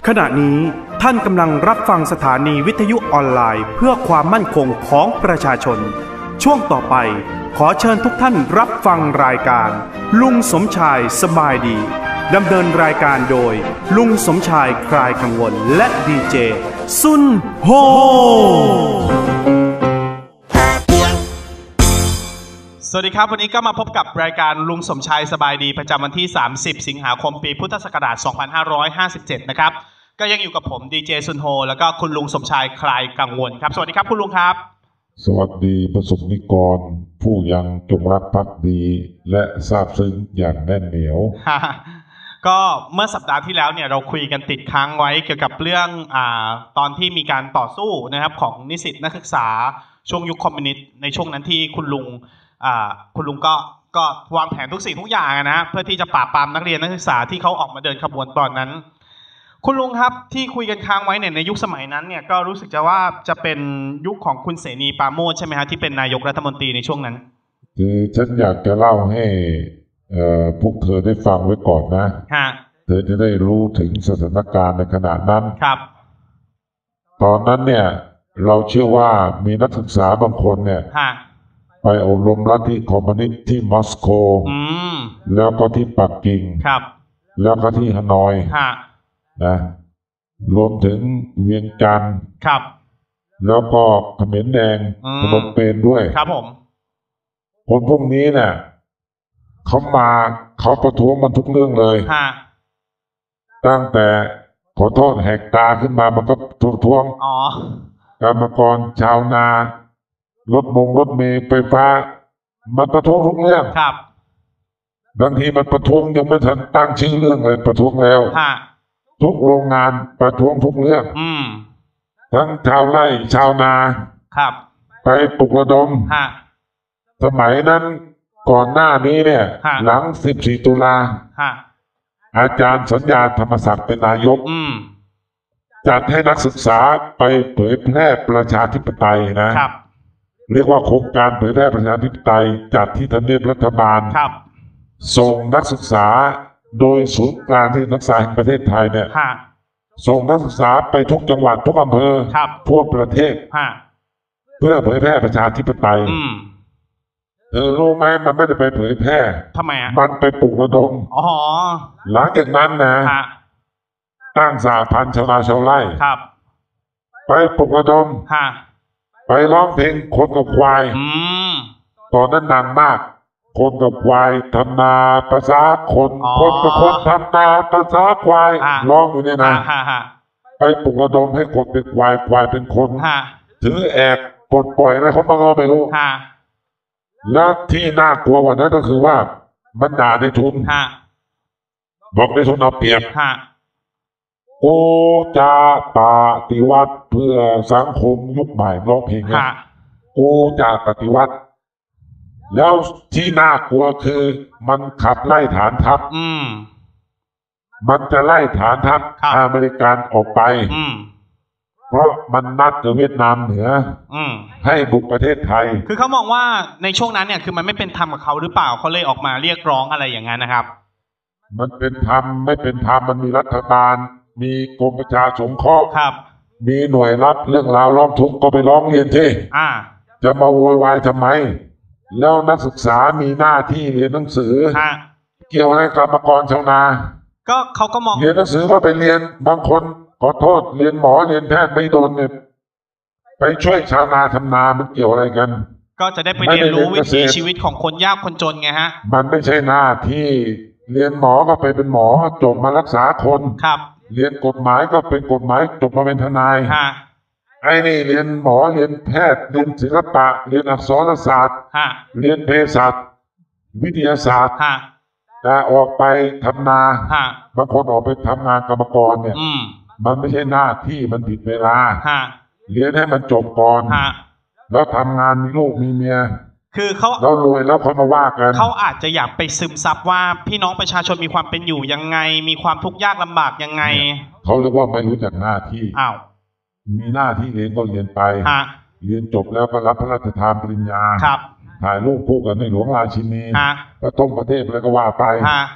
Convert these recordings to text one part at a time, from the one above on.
ขณะนี้ท่านกำลังรับฟังสถานีวิทยุออนไลน์เพื่อความมั่นคงของประชาชนช่วงต่อไปขอเชิญทุกท่านรับฟังรายการลุงสมชายสบายดีดำเนินรายการโดยลุงสมชายคลายกังวลและดีเจซุนโฮสวัสดีครับวันนี้ก็มาพบกับรายการลุงสมชายสบายดีประจำวันที่30สิงหาคมปีพุทธศักราช2557นะครับก็ยังอยู่กับผมดีเจซุนโฮแล้วก็คุณลุงสมชายคลายกังวลครับสวัสดีครับคุณลุงครับสวัสดีประสบนิกรผู้ยังจงรักภักดีและซาบซึ้งอย่างแน่นเหนียวก็เมื่อสัปดาห์ที่แล้วเนี่ยเราคุยกันติดค้างไว้เกี่ยวกับเรื่องตอนที่มีการต่อสู้นะครับของนิสิตนักศึกษาช่วงยุคคอมมิวนิสต์ในช่วงนั้นที่คุณลุงก็วางแผนทุกสิ่งทุกอย่างนะเพื่อที่จะปราบปรามนักเรียนนักศึกษาที่เขาออกมาเดินขบวนตอนนั้นคุณลุงครับที่คุยกันค้างไว้เนี่ยในยุคสมัยนั้นเนี่ยก็รู้สึกจะเป็นยุคของคุณเสนีปราโมชใช่ไหมฮะที่เป็นนายกรัฐมนตรีในช่วงนั้นคือฉันอยากจะเล่าให้พวกเธอได้ฟังไว้ก่อนนะเธอจะได้รู้ถึงสถานการณ์ในขณะนั้นครับตอนนั้นเนี่ยเราเชื่อว่ามีนักศึกษาบางคนเนี่ยไปอบรมลัทธิคอมมิวนิสต์ที่มอสโกแล้วก็ที่ปักกิ่งแล้วก็ที่ฮานอยนะรวมถึงเวียงจันทร์แล้วก็เขมรแดงพนมเปญด้วยครับผมคนพวกนี้เนี่ยเขาประท้วงมันทุกเรื่องเลยตั้งแต่ขอโทษแหกตาขึ้นมามันก็ประท้วงกรรมกรชาวนารถเมล์ไฟฟ้ามันประท้วงทุกเรื่องบางทีมันประท้วงยังไม่ทันตั้งชื่อเรื่องเลยประท้วงแล้วทุกโรงงานประท้วงทุกเรื่องทั้งชาวไร่ชาวนาไปปลุกระดมสมัยนั้นก่อนหน้านี้เนี่ยหลัง14ตุลาอาจารย์สัญญาธรรมศักดิ์เป็นนายกจัดให้นักศึกษาไปเผยแพร่ประชาธิปไตยนะเรียกว่าโครงการเผยแพร่ประชาธิปไตยจัดที่ทำเนียบรัฐบาลส่งนักศึกษาโดยศูนย์กลางที่นักศึกษาแห่งประเทศไทยเนี่ยส่งนักศึกษาไปทุกจังหวัดทุกอำเภอทั่วประเทศเพื่อเผยแพร่ประชาธิปไตยรู้ไหมมันไม่ได้ไปเผยแพร่ทำไมมันไปปลุกระดมหลังจากนั้นนะตั้งสหพันธ์ชาวนาชาวไร่ไปปลุกระดมไปร้องเพลงคนกับควายตอนนั้นดังมากคนกับควายทำนาภาษาคนคนกับคนทำนาภาษาควายร้องอยู่เนี่ยนะไปปลุกระดมให้คนเป็นควายควายเป็นคนถือแอกปลดปล่อยอะไรเขาบ้างก็ไม่รู้แล้วที่น่ากลัวกว่านั้นก็คือว่ามันด่าในทุนบอกในทุนเอาเปรียบโอจาปฏิวัติเพื่อสังคมยุคใหม่ร้องเพลงนี้โอจาปฏิวัติแล้วที่น่ากลัวคือมันขับไล่ฐานทัพมันจะไล่ฐานทัพอเมริกันออกไปเพราะมันนัดกับเวียดนามเหนือให้บุกประเทศไทยคือเขามองว่าในช่วงนั้นเนี่ยคือมันไม่เป็นธรรมกับเขาหรือเปล่าเขาเลยออกมาเรียกร้องอะไรอย่างนั้นนะครับมันเป็นธรรมไม่เป็นธรรมมันมีรัฐบาลมีกรมประชาสงเคราะห์มีหน่วยรับเรื่องราวร้องทุกข์ก็ไปร้องเรียนที่จะมาโวยวายทำไมแล้วนักศึกษามีหน้าที่เรียนหนังสือเกี่ยวอะไรกับกรรมกรชาวนาก็เขาก็มองเรียนหนังสือก็ไปเรียนบางคนขอโทษเรียนหมอเรียนแพทย์ไม่โดนเนี่ยไปช่วยชาวนาทำนามันเกี่ยวอะไรกันก็จะได้ไปเรียนรู้วิถีชีวิตของคนยากคนจนไงฮะมันไม่ใช่หน้าที่เรียนหมอก็ไปเป็นหมอจบมารักษาคนเรียนกฎหมายก็เป็นกฎหมายจบมาเป็นทนายไอ้นี่เรียนหมอเรียนแพทย์เรียนศิลปะเรียนอักษรศาสตร์เรียนเภสัชวิทยาศาสตร์แต่ออกไปทำนาบางคนออกไปทำงานกรรมกรเนี่ยมันไม่ใช่หน้าที่มันผิดเวลาเรียนให้มันจบก่อนแล้วทำงานมีลูกมีเมียคือเขาแล้วรวยแล้วเขามาว่ากันเขาอาจจะอยากไปซึมซับว่าพี่น้องประชาชนมีความเป็นอยู่ยังไงมีความทุกข์ยากลำบากยังไงเขาเรียกว่าไม่รู้จักหน้าที่มีหน้าที่เรียนก็เรียนไปเรียนจบแล้วก็รับพระราชทานปริญญาถ่ายรูปคู่กับในหลวงราชินีพระต้มประเทศอะไรก็ว่าไป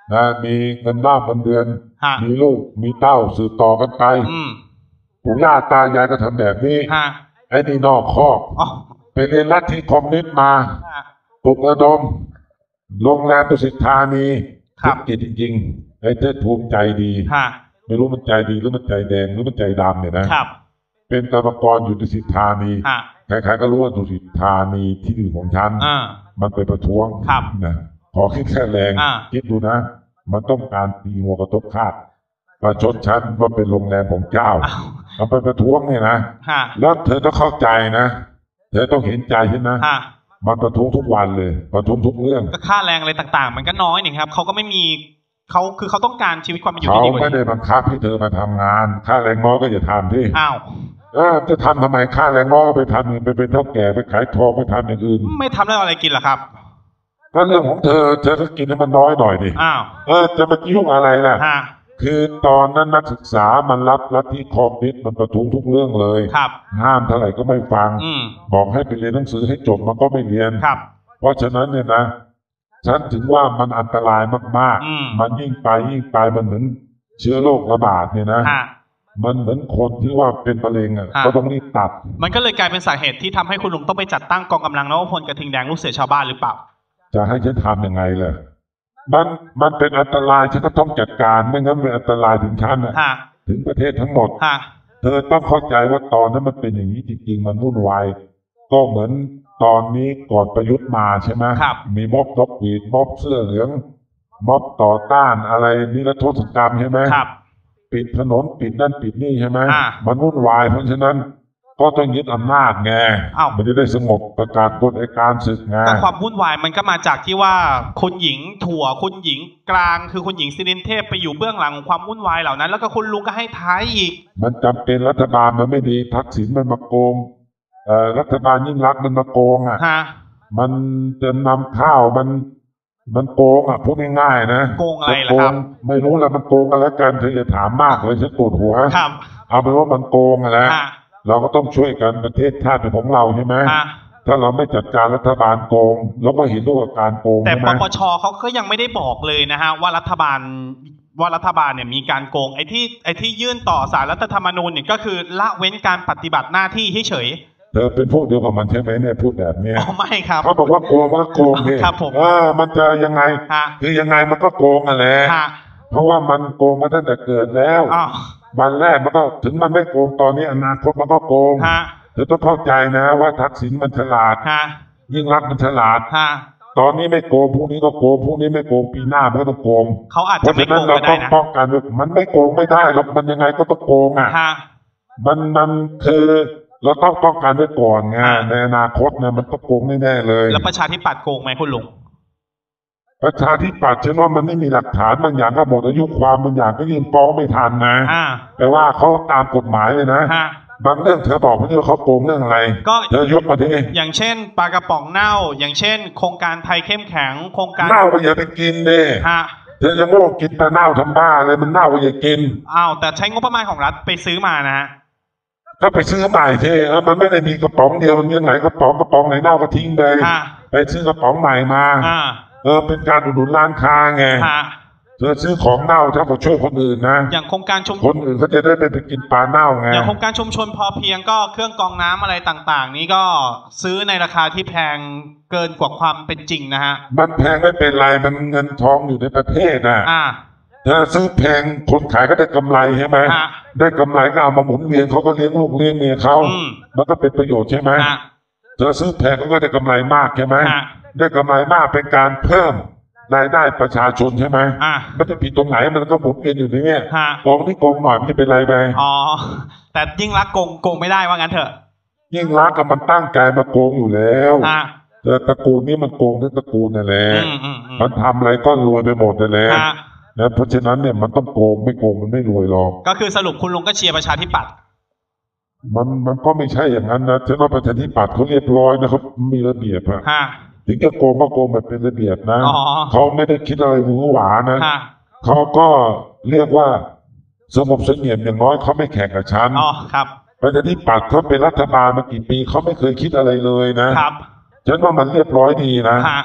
นะมีเงินบ้านเงินเดือนมีลูกมีเต้าสืบต่อกันไปปู่ย่าตายายก็ทำแบบนี้ไอ้นี่นอกคอกไปเรียนลัทธิคอมมิวนิสต์มาปลุกระดมโรงแรมประสิทธานีธุรกิจจริงๆไอ้เจ้าภูมิใจดีไม่รู้มันใจดีหรือมันใจแดงหรือมันใจดำเนี่ยนะเป็นกรรมกรอยู่ดุสิตธานีใครๆก็รู้ว่าดุสิตธานีที่ดินของฉันมันไปประท้วงนะขอคิดแค่แรงคิดดูนะมันต้องการตีหัวกระทบคาดประชดฉันว่าเป็นโรงแรมของเจ้ามันไปประท้วงเนี่ยนะแล้วเธอต้องเข้าใจนะเธอต้องเห็นใจฉันนะมันประท้วงทุกวันเลยประท้วงทุกเรื่องก็ค่าแรงอะไรต่างๆมันก็น้อยนี่ครับเขาก็ไม่มีเขาคือเขาต้องการชีวิตความเป็นอยู่ที่ดีกว่าเขาไม่ได้บังคับให้เธอมาทำงานค่าแรงน้อยก็อย่าทำที่อ้าวจะทำทำไมค่าแรงน้อยไปทำไปเป็นเท่าแก่ไปขายทองไปทำอย่างอื่นไม่ทำแล้วอะไรกินล่ะครับก็เรื่องของเธอก็กินให้มันน้อยหน่อยดิอ้าวจะมายุ่งอะไรล่ะคือตอนนั้นนักศึกษามันรับลัทธิคอมมิวนิสต์มันประท้วงทุกเรื่องเลยห้ามเท่าไหร่ก็ไม่ฟังบอกให้ไปเรียนหนังสือให้จบมันก็ไม่เรียนเพราะฉะนั้นเนี่ยนะฉันถึงว่ามันอันตรายมากๆมันยิ่งไปมันเหมือนเชื้อโรคระบาดเนี่ยนะมันเหมือนคนที่ว่าเป็นมะเร็งก็ต้องรีบตัดมันก็เลยกลายเป็นสาเหตุที่ทำให้คุณลุงต้องไปจัดตั้งกองกำลังนวพลกระทิงแดงลูกเสือชาวบ้านหรือเปล่าจะให้ฉันทำยังไงล่ะมันเป็นอันตรายฉันก็ต้องจัดการไม่งั้นเป็นอันตรายถึงฉันถึงประเทศทั้งหมดเธอต้องเข้าใจว่าตอนนั้นมันเป็นอย่างนี้จริงๆมันวุ่นวายก็เหมือนตอนนี้ก่อนประยุทธ์มาใช่ไหมมีม็อบนกหวีดม็อบเสื้อเหลืองม็อบต่อต้านอะไรนิรโทษกรรมใช่ไหมปิดถนนปิดนั่นปิดนี่ใช่ไหมมันวุ่นวายเพราะฉะนั้นก็ต้องยึดอำนาจไงมันจะได้สงบประกาศกฎอัยการศึกไงแต่ความวุ่นวายมันก็มาจากที่ว่าคุณหญิงถั่วคุณหญิงกลางคือคุณหญิงสิรินเทพไปอยู่เบื้องหลังของความวุ่นวายเหล่านั้นแล้วก็คุณลุงก็ให้ท้ายอีกมันจำเป็นรัฐบาลมันไม่ดีทักษิณมันมาโกงรัฐบาลยิ่งรักมันมาโกงมันจะนำข้าวมันโกงพูดง่ายๆนะโกงอะไรล่ะครับไม่รู้แล้วมันโกงกันแล้วกันเธอจะถามมากเลยฉันปวดหัวเอาเป็นว่ามันโกงอะไรเราก็ต้องช่วยกันประเทศชาติเป็นของเราใช่ไหมถ้าเราไม่จัดการรัฐบาลโกงเราก็เห็นด้วยกับการโกงแต่ปปชเขาก็ยังไม่ได้บอกเลยนะฮะว่ารัฐบาลเนี่ยมีการโกงไอ้ที่ยื่นต่อศาลรัฐธรรมนูญเนี่ยก็คือละเว้นการปฏิบัติหน้าที่เฉยเธอเป็นพวกเดียวกับมันใช่ไหมเนี่ยพูดแบบนี้ไม่ครับเขาบอกว่าโกงเนี่ยครับผมมันจะยังไงคือยังไงมันก็โกงอะไรเพราะว่ามันโกงมาตั้งแต่เกิดแล้ววันแรกมันก็ถึงมันไม่โกงตอนนี้อนาคตมันก็โกงเธอต้องเข้าใจนะว่าทักษิณมันฉลาดยิ่งรักมันฉลาดตอนนี้ไม่โกงพรุ่งนี้ก็โกงพรุ่งนี้ไม่โกงปีหน้ามันก็ต้องโกงเขาอาจจะไม่โกงก็ได้นะป้องกันมันไม่โกงไม่ได้หรอกมันยังไงก็ต้องโกงมันคือเราต้องป้องกันไว้ก่อนไงในอนาคตเนี่ยมันต้องโกงแน่ๆเลยแล้วประชาธิปัตย์โกงไหมคุณลุงประชาธิปัตย์ฉันว่ามันไม่มีหลักฐานบางอย่างก็หมดอายุความบางอย่างก็ยื่นฟ้องไม่ทันนะแต่ว่าเขาตามกฎหมายเลยนะบางเรื่องเธอบอกไม่ใช่ว่าเขาโกงเรื่องอะไรเธอยกมาดิอย่างเช่นปลากระป๋องเน่าอย่างเช่นโครงการไทยเข้มแข็งโครงการเน่าก็อย่าไปกินดิเธอจะโง่กินแต่เน่าทำบ้าเลยมันเน่าก็อย่ากินแต่ใช้งบประมาณของรัฐไปซื้อมานะก็ไปซื้อใหม่เท่มันไม่ได้มีกระป๋องเดียวมันมีหลายกระป๋องไหนเน่าก็ทิ้งไปไปซื้อกระป๋องใหม่มาเป็นการอุดหนุนร้านค้าไงเธอซื้อของเน่าถ้าเราช่วยคนอื่นนะอย่างโครงการชุมชนคนอื่นเขาจะได้ไปกินปลาเน่าไงอย่างโครงการชุมชนพอเพียงก็เครื่องกรองน้ำอะไรต่างๆนี้ก็ซื้อในราคาที่แพงเกินกว่าความเป็นจริงนะฮะมันแพงไม่เป็นไรมันเงินทองอยู่ในประเทศถ้าซื้อแพงคนขายก็ได้กำไรใช่ไหมได้กำไรก็เอามาหมุนเวียนเขาก็เลี้ยงลูกเลี้ยงเมียเขามันก็เป็นประโยชน์ใช่ไหมเธอซื้อแพงก็ได้กำไรมากใช่ไหมได้กำไรมากเป็นการเพิ่มรายได้ประชาชนใช่ไหมมันจะผิดตรงไหนมันก็หมุนเวียนอยู่ในนี้โกงที่โกงหน่อยไม่เป็นไรไปแต่ยิ่งรักโกงไม่ได้ว่างั้นเถอะยิ่งรักกับมันตั้งใจมาโกงอยู่แล้วแต่ตระกูลนี้มันโกงทั้งตระกูลนั่นแหละมันทำอะไรก็รวยไปหมดนั่นแหละนะเพราะฉะนั้นเนี่ยมันต้องโกงไม่โกงมันไม่รวยหรอกก็คือสรุปคุณลุงก็เชียร์ประชาธิปัตย์มันก็ไม่ใช่อย่างนั้นนะฉันว่าประชาธิปัตย์เขาเรียบร้อยนะเขามีระเบียบอะถึงจะโกงก็โกงแบบเป็นระเบียบนะเขาไม่ได้คิดอะไรหวือหวานะเขาก็เรียกว่าสงบเสงี่ยมอย่างน้อยเขาไม่แข่งกับฉันประชาธิปัตย์เขาเป็นรัฐบาลมากี่ปีเขาไม่เคยคิดอะไรเลยนะฉันว่ามันเรียบร้อยดีนะ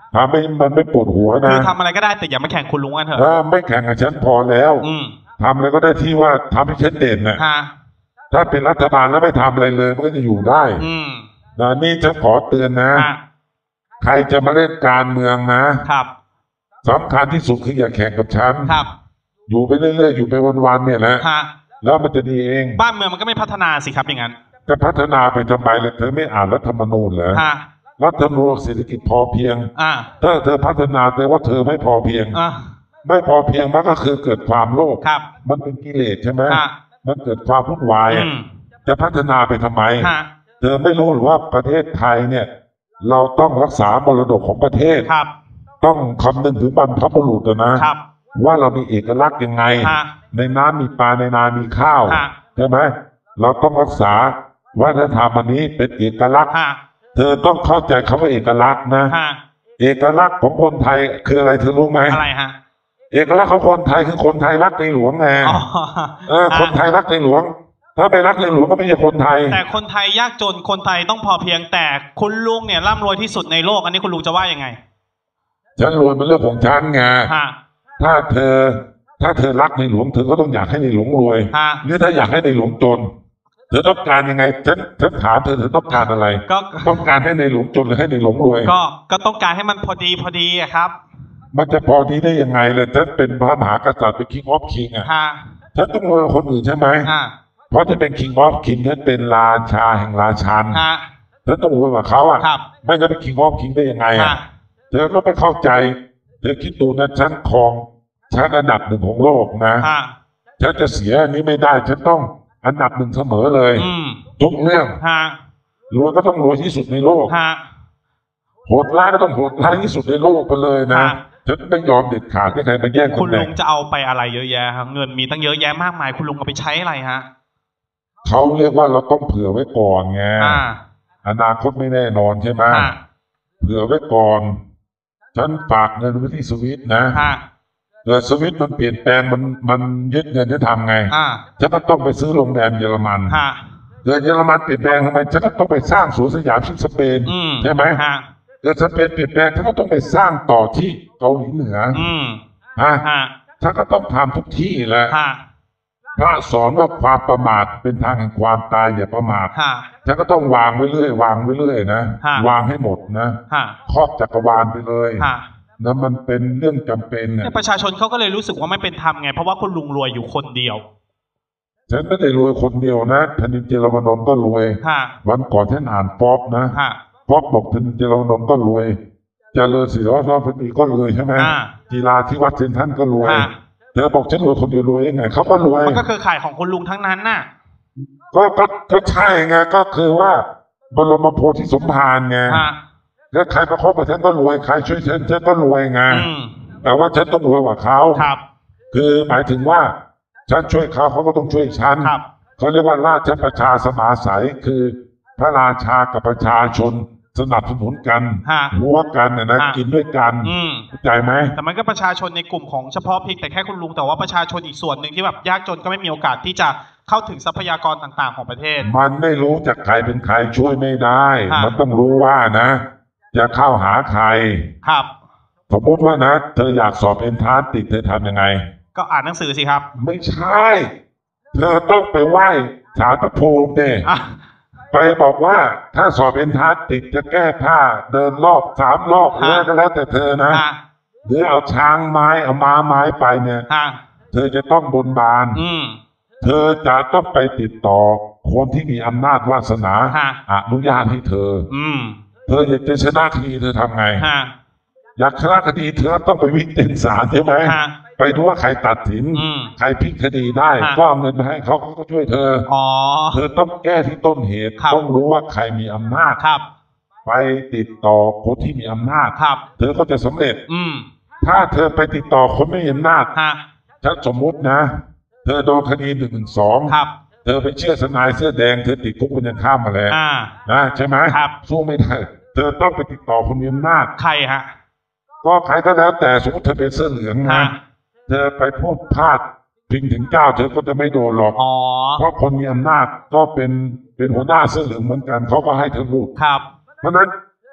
มันไม่ปวดหัวนะคือทำอะไรก็ได้แต่อย่ามาแข่งคุณลุงกันเถอะไม่แข่งกับฉันพอแล้วทำอะไรก็ได้ที่ว่าทำให้ฉันเด่นนะถ้าเป็นรัฐบาลแล้วไม่ทำอะไรเลยมันก็จะอยู่ได้นะนี่ฉันขอเตือนนะใครจะมาเล่นการเมืองนะครับสำคัญที่สุดคืออย่าแข่งกับฉันอยู่ไปเรื่อยๆอยู่ไปวันๆเนี่ยนะแล้วมันจะดีเองบ้านเมืองมันก็ไม่พัฒนาสิครับอย่างนั้นจะพัฒนาไปทำไมเลยเธอไม่อ่านรัฐธรรมนูญเหรอรัฐธรรมนูญเศรษฐกิจพอเพียงถ้าเธอพัฒนาแต่ว่าเธอไม่พอเพียงไม่พอเพียงมันก็คือเกิดความโลภมันเป็นกิเลสใช่ไหมมันเกิดความวุ่นวายจะพัฒนาไปทำไมเธอไม่รู้หรือว่าประเทศไทยเนี่ยเราต้องรักษามรดกของประเทศต้องคำนึงถึงบรรพบุรุษนะว่าเรามีเอกลักษณ์ยังไงในน้ำมีปลาในนามีข้าวใช่ไหมเราต้องรักษาวัฒนธรรมอันนี้เป็นเอกลักษณ์เธอต้องเข้าใจคำว่าเอกลักษณ์นะเอกลักษณ์ของคนไทยคืออะไรเธอรู้ไหมอะไรฮะเอกลักษณ์ของคนไทยคือคนไทยรักในหลวงไงคนไทยรักในหลวงถ้าไปรักในหลวงก็ไม่ใช่คนไทยแต่คนไทยยากจนคนไทยต้องพอเพียงแต่คุณลุงเนี่ยร่ำรวยที่สุดในโลกอันนี้คุณลุงจะว่ายังไงฉันรวยเป็นเรื่องของฉันไงถ้าเธอรักในหลวงเธอก็ต้องอยากให้ในหลวงรวยหรือถ้าอยากให้ในหลวงจนเธอต้องการยังไงฉันถามเธอต้องการอะไรต้องการให้ในหลวงจนหรือให้ในหลวงรวยก็ต้องการให้มันพอดีอะครับมันจะพอดีได้ยังไงเลยฉันเป็นพระมหากษัตริย์เป็น King of King อ่ะฉันต้องรวยคนอื่นใช่ไหมเพราะจะเป็น King of King ฉันเป็นราชาแห่งราชันฉันต้องรวยกว่าเขาอ่ะไม่จะเป็น King of King ได้ยังไงอ่ะเธอก็ไม่เข้าใจเธอคิดดูนะฉันครองฉันอันดับหนึ่งของโลกนะฉันจะเสียอันนี้ไม่ได้ฉันต้องอันดับหนึ่งเสมอเลยทุกเรื่องรวยก็ต้องรวยที่สุดในโลกโหดร้ายก็ต้องโหดร้ายที่สุดในโลกไปเลยนะฉันไม่ยอมเด็ดขาดให้ใครมาแย่งคุณลุงจะเอาไปอะไรเยอะแยะเงินมีตั้งเยอะแยะมากมายคุณลุงเอาไปใช้อะไรฮะเขาเรียกว่าเราต้องเผื่อไว้ก่อนไงอนาคตไม่แน่นอนใช่ไหมเผื่อไว้ก่อนฉันฝากเงินไว้ที่สวิตนะสวิตมันเปลี่ยนแปลงมันยึดเงินจะทำไงฉันก็ต้องไปซื้อโรงแรมเยอรมันเยอรมันเปลี่ยนแปลงทำไมฉันก็ต้องไปสร้างสวนสยามที่สเปนใช่ไหมสเปนเปลี่ยนแปลงฉันก็ต้องไปสร้างต่อที่เกาหลีเหนือฉันก็ต้องทำทุกที่แหละพระสอนว่าความประมาทเป็นทางแห่งความตายอย่าประมาทฉันก็ต้องวางไว้เรื่อยวางไว้เรื่อยนะวางให้หมดนะครอบจักรวาลไปเลยแล้วมันเป็นเรื่องจำเป็นเนี่ยประชาชนเขาก็เลยรู้สึกว่าไม่เป็นธรรมไงเพราะว่าคุณลุงรวยอยู่คนเดียวฉันไม่ได้รวยคนเดียวนะธนินเจรวนนท์ก็รวยวันก่อนฉันอ่านป๊อปนะป๊อปบอกธนินเจรวนนท์ก็รวยเจริญศรีวัฒน์พันธีก็รวยใช่ไหมกีฬาที่วัดเซนทรัลก็รวยเธอบอกฉันรวยคนเดียวรวยยังไงเขาก็รวยมันก็คือขายของคุณลุงทั้งนั้นน่ะก็ใช่ไงก็คือว่าบรมโพธิสมภารไงแล้วใครมาคบกับฉันก็รวยใครช่วยฉันก็รวยไงแต่ว่าฉันต้องรวยกว่าเขาคือหมายถึงว่าฉันช่วยเขาเขาก็ต้องช่วยฉันเขาเรียกว่าราชประชาสมาสัยคือพระราชากับประชาชนสนับสนุนกันหัวกันนะกินด้วยกันเข้าใจไหมแต่มันก็ประชาชนในกลุ่มของเฉพาะเพียงแต่แค่คุณลุงแต่ว่าประชาชนอีกส่วนหนึ่งที่แบบยากจนก็ไม่มีโอกาสที่จะเข้าถึงทรัพยากรต่างๆของประเทศมันไม่รู้จากใครเป็นใครช่วยไม่ได้มันต้องรู้ว่านะจะเข้าหาใครครับสมมติว่านะเธออยากสอบเอนทรานซ์ติดเธอทำยังไงก็อ่านหนังสือสิครับไม่ใช่เธอต้องไปไหว้ศาลพระภูมิเนี่ยไปบอกว่าถ้าสอบเอนทรานซ์ติดจะแก้ผ้าเดินรอบ3 รอบหรือก็แล้วแต่เธอนะหรือเอาช้างไม้เอาม้าไม้ไปเนี่ยเธอจะต้องบนบานเธอจะต้องไปติดต่อคนที่มีอำนาจวาสนาอนุญาตให้เธอเธออยากจะชนะคดีเธอทำไงอยากชนะคดีเธอต้องไปวิ่งเต้นศาลใช่ไหมไปดูว่าใครตัดสินใครพลิกคดีได้ก็เอาเงินมาให้เขาก็ช่วยเธอเธอต้องแก้ที่ต้นเหตุต้องรู้ว่าใครมีอำนาจไปติดต่อคนที่มีอำนาจเธอก็จะสำเร็จถ้าเธอไปติดต่อคนไม่มีอำนาจถ้าสมมุตินะเธอโดนคดี112เธอไปเชื่อทนายเสื้อแดงเธอติดคุกคนยังข้ามมาแล้วนะใช่ไหมสู้ไม่ได้เธอต้องไปติดต่อคนมีอำนาจใครฮะก็ใครก็แล้วแต่สมมติเธอเป็นเสื้อเหลืองนะเธอไปพูดพลาดพิงถึงเจ้าเธอก็จะไม่โดนหรอกเพราะคนมีอำนาจก็เป็นหัวหน้าเสื้อเหลืองเหมือนกันเขาก็ให้เธอรู้เพราะนั้นเ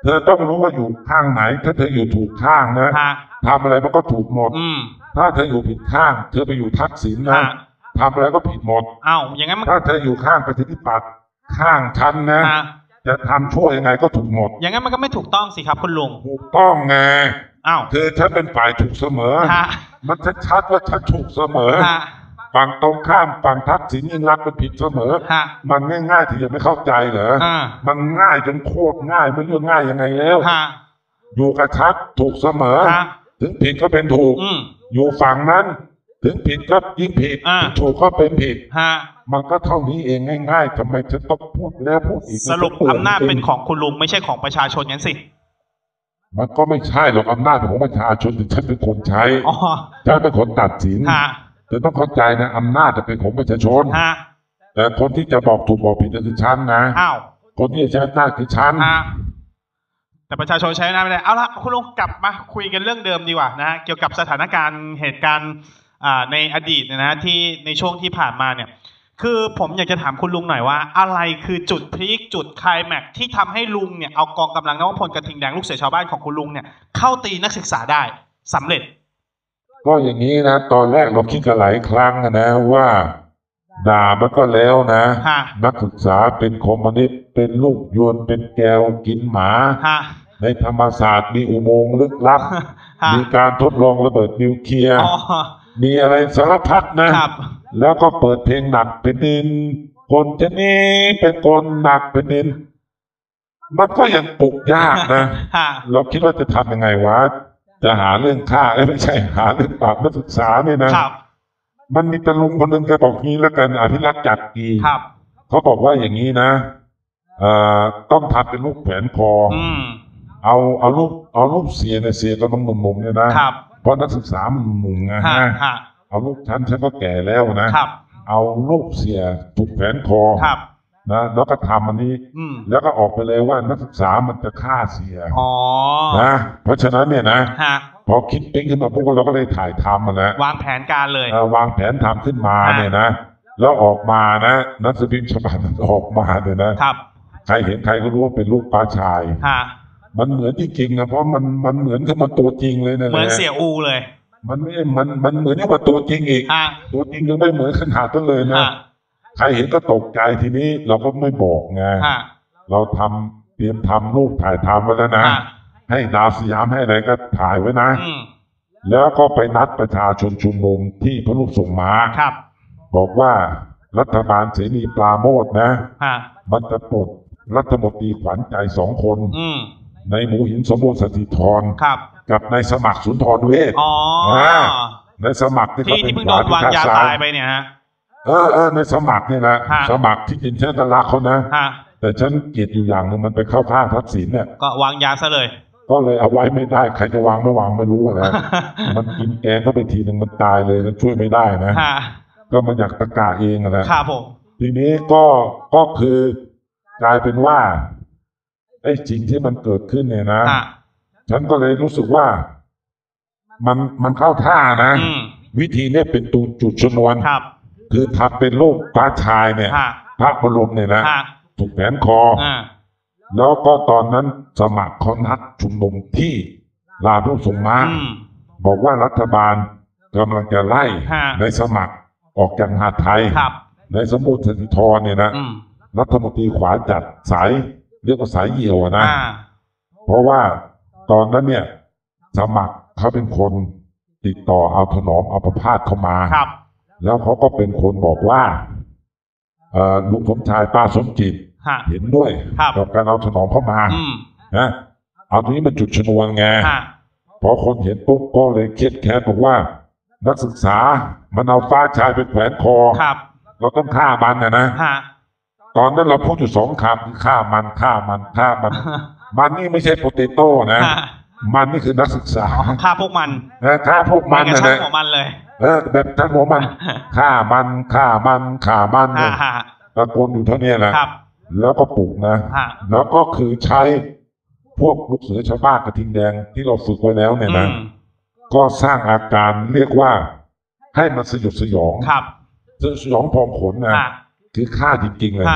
เธอต้องรู้ว่าอยู่ข้างไหนถ้าเธออยู่ถูกข้างนะทำอะไรมันก็ถูกหมดถ้าเธออยู่ผิดข้างเธอไปอยู่ทักษิณนะทำอะไรก็ผิดหมดอย่างนั้นถ้าเธออยู่ข้างประชาธิปัตย์ข้างฉันนะจะทำชั่วยังไงก็ถูกหมดอย่างนั้นมันก็ไม่ถูกต้องสิครับคุณลุงถูกต้องไงคือฉันเป็นฝ่ายถูกเสมอมันชัดว่าฉันถูกเสมอฝั่งตรงข้ามฝั่งทักษิณยิ่งรักมันผิดเสมอมันง่ายๆที่จะไม่เข้าใจเหรอมันง่ายจนโคตรง่ายไม่รู้ง่ายยังไงแล้วอยู่กับชัดถูกเสมอถึงผิดก็เป็นถูกอยู่ฝั่งนั้นถึงผิดก็ยิ่งผิดถึงถูกก็เป็นผิดมันก็เท่านี้เองง่ายๆทำไมฉันต้องพูดแล้วพูดอีกสรุปอำนาจเป็นของคุณลุงไม่ใช่ของประชาชนงั้นสิมันก็ไม่ใช่หรอกอำนาจของประชาชนแต่ฉันเป็นคนใช้ฉันเป็นคนตัดสินเธอต้องเข้าใจนะอำนาจจะเป็นของประชาชนแต่คนที่จะบอกถูกบอกผิดก็คือฉันนะคนที่จะใช้อำนาจคือฉันแต่ประชาชนใช้อำนาจไม่ได้เอาละคุณลุงกลับมาคุยกันเรื่องเดิมดีกว่านะเกี่ยวกับสถานการณ์เหตุการณ์ในอดีตนะที่ในช่วงที่ผ่านมาเนี่ยคือผมอยากจะถามคุณลุงหน่อยว่าอะไรคือจุดพีคจุดไคลแม็กซ์ที่ทำให้ลุงเนี่ยเอากองกำลังนวพลกระทิงแดงลูกเสือชาวบ้านของคุณลุงเนี่ยเข้าตีนักศึกษาได้สำเร็จก็อย่างนี้นะตอนแรกเราคิดกันหลายครั้งนะว่าด่ามันก็แล้วนะนักศึกษาเป็นคอมมิวนิสต์เป็นลูกยวนเป็นแก้วกินหมาในธรรมศาสตร์มีอุโมงค์ลึกลับมีการทดลองระเบิดนิวเคลียร์มีอะไรสารพัดนะแล้วก็เปิดเพลงหนักเป็นดินคนจะนี่เป็นคนหนักเป็นดินมันก็ยังปลุกยากนะเราคิดว่าจะทำยังไงวะจะหาเรื่องฆ่าไม่ใช่หาเรื่องปราบนักศึกษาเนี่ยนะมันมีตะลุงคนหนึ่งแกบอกงี้แล้วกันอภิรักษ์จักรีเขาบอกว่าอย่างนี้นะต้องทำเป็นลูกแขวนคอเอารูปเสียเนี่ยเสียกับน้องหนุ่มๆเนี่ยนะเพราะนักศึกษามันหนุ่มนะเอารูปฉันก็แก่แล้วนะเอารูปเสียถูกแขวนคอนะแล้วก็ทำอันนี้แล้วก็ออกไปเลยว่านักศึกษามันจะฆ่าเสียนะเพราะฉะนั้นเนี่ยนะพอคิดปิ๊งขึ้นมาพวกเราก็เลยถ่ายทำมาแล้ววางแผนการเลยวางแผนทำขึ้นมาเนี่ยนะแล้วออกมานะนักสืบพิมพ์ฉบับนั้นออกมาเนี่ยนะครับใครเห็นใครก็รู้ว่าเป็นลูกป้าชายมันเหมือนจริงๆนะเพราะมันเหมือนกับมันตัวจริงเลยนะเหมือนเสี่ยอูเลยมันไม่มันเหมือนกับตัวจริงอีกตัวจริงยังไม่เหมือนขนาดนั้นเลยนะใครเห็นก็ตกใจทีนี้เราก็ไม่บอกไงเราเตรียมทำรูปถ่ายทำไว้แล้วนะให้ดาวสยามให้อะไรก็ถ่ายไว้นะแล้วก็ไปนัดประชาชนชุมนุมที่พระรูปทรงม้าบอกว่ารัฐบาลเสนีปราโมชนะมันจะปลดรัฐมนตรีขวัญใจ2 คนในหมูหินสมบูรณ์สถิธรกับในสมัครสุนทรเวชในสมัครที่เขาเป็นขวาพิฆาตตายไปเนี่ยฮะในสมัครนี่แหละสมัครที่จริงฉันจะรักเขานะแต่ฉันเกลียดอยู่อย่างหนึ่งมันไปเข้าข้างทักษิณเนี่ยก็วางยาซะเลยก็เลยเอาไว้ไม่ได้ใครจะวางไม่วางไม่รู้นะมันกินแกงเข้าไปทีหนึ่งมันตายเลยมันช่วยไม่ได้นะก็มันอยากตะกาเองนะครับผมทีนี้ก็คือกลายเป็นว่าไอ้สิ่งที่มันเกิดขึ้นเนี่ยนะฉันก็เลยรู้สึกว่ามันเข้าท่านะวิธีนี้เป็นตูจุดชนวนคือทำเป็นรูปพระชายเนี่ยพระบรมเนี่ยนะถูกแขวนคอแล้วก็ตอนนั้นสมัครเขานัดชุมนุมที่ลานพระทรงม้าบอกว่ารัฐบาลกำลังจะไล่ในสมัครออกจากมหาไทยในสมบูรณ์สถิธรเนี่ยนะรัฐมนตรีขวาจัดสายเรียกว่าสายเหี่ยวนะเพราะว่าตอนนั้นเนี่ยสมัครเขาเป็นคนติดต่อเอาถนอมเอาประพาสเข้ามาแล้วเขาก็เป็นคนบอกว่าลุงสมชายป้าสมจิตเห็นด้วยกับการเอาถนอมเข้ามานะเอาตรงนี้มันจุดชนวนไงพอคนเห็นปุ๊บก็เลยเครียดแค้นบอกว่านักศึกษามันเอาฟ้าชายเป็นแขวนคอเราต้องฆ่ามันนะตอนนั้นเราพูดอยู่2 คำคือฆ่ามันมันนี่ไม่ใช่โปเตโต้นะมันนี่คือนักศึกษาฆ่าพวกมันฆ่าพวกมันนะช่างหัวมันเลยแบบช่างหัวมันฆ่ามันเนี่ยตะโกนอยู่เท่านี้แหละแล้วก็ปลุกนะแล้วก็คือใช้พวกลูกเสือชาวบ้านกระทิงแดงที่เราฝึกไว้แล้วเนี่ยนะก็สร้างอาการเรียกว่าให้มันสยดสยองสยดสยองพองขนนะคือฆ่าจริงๆเลย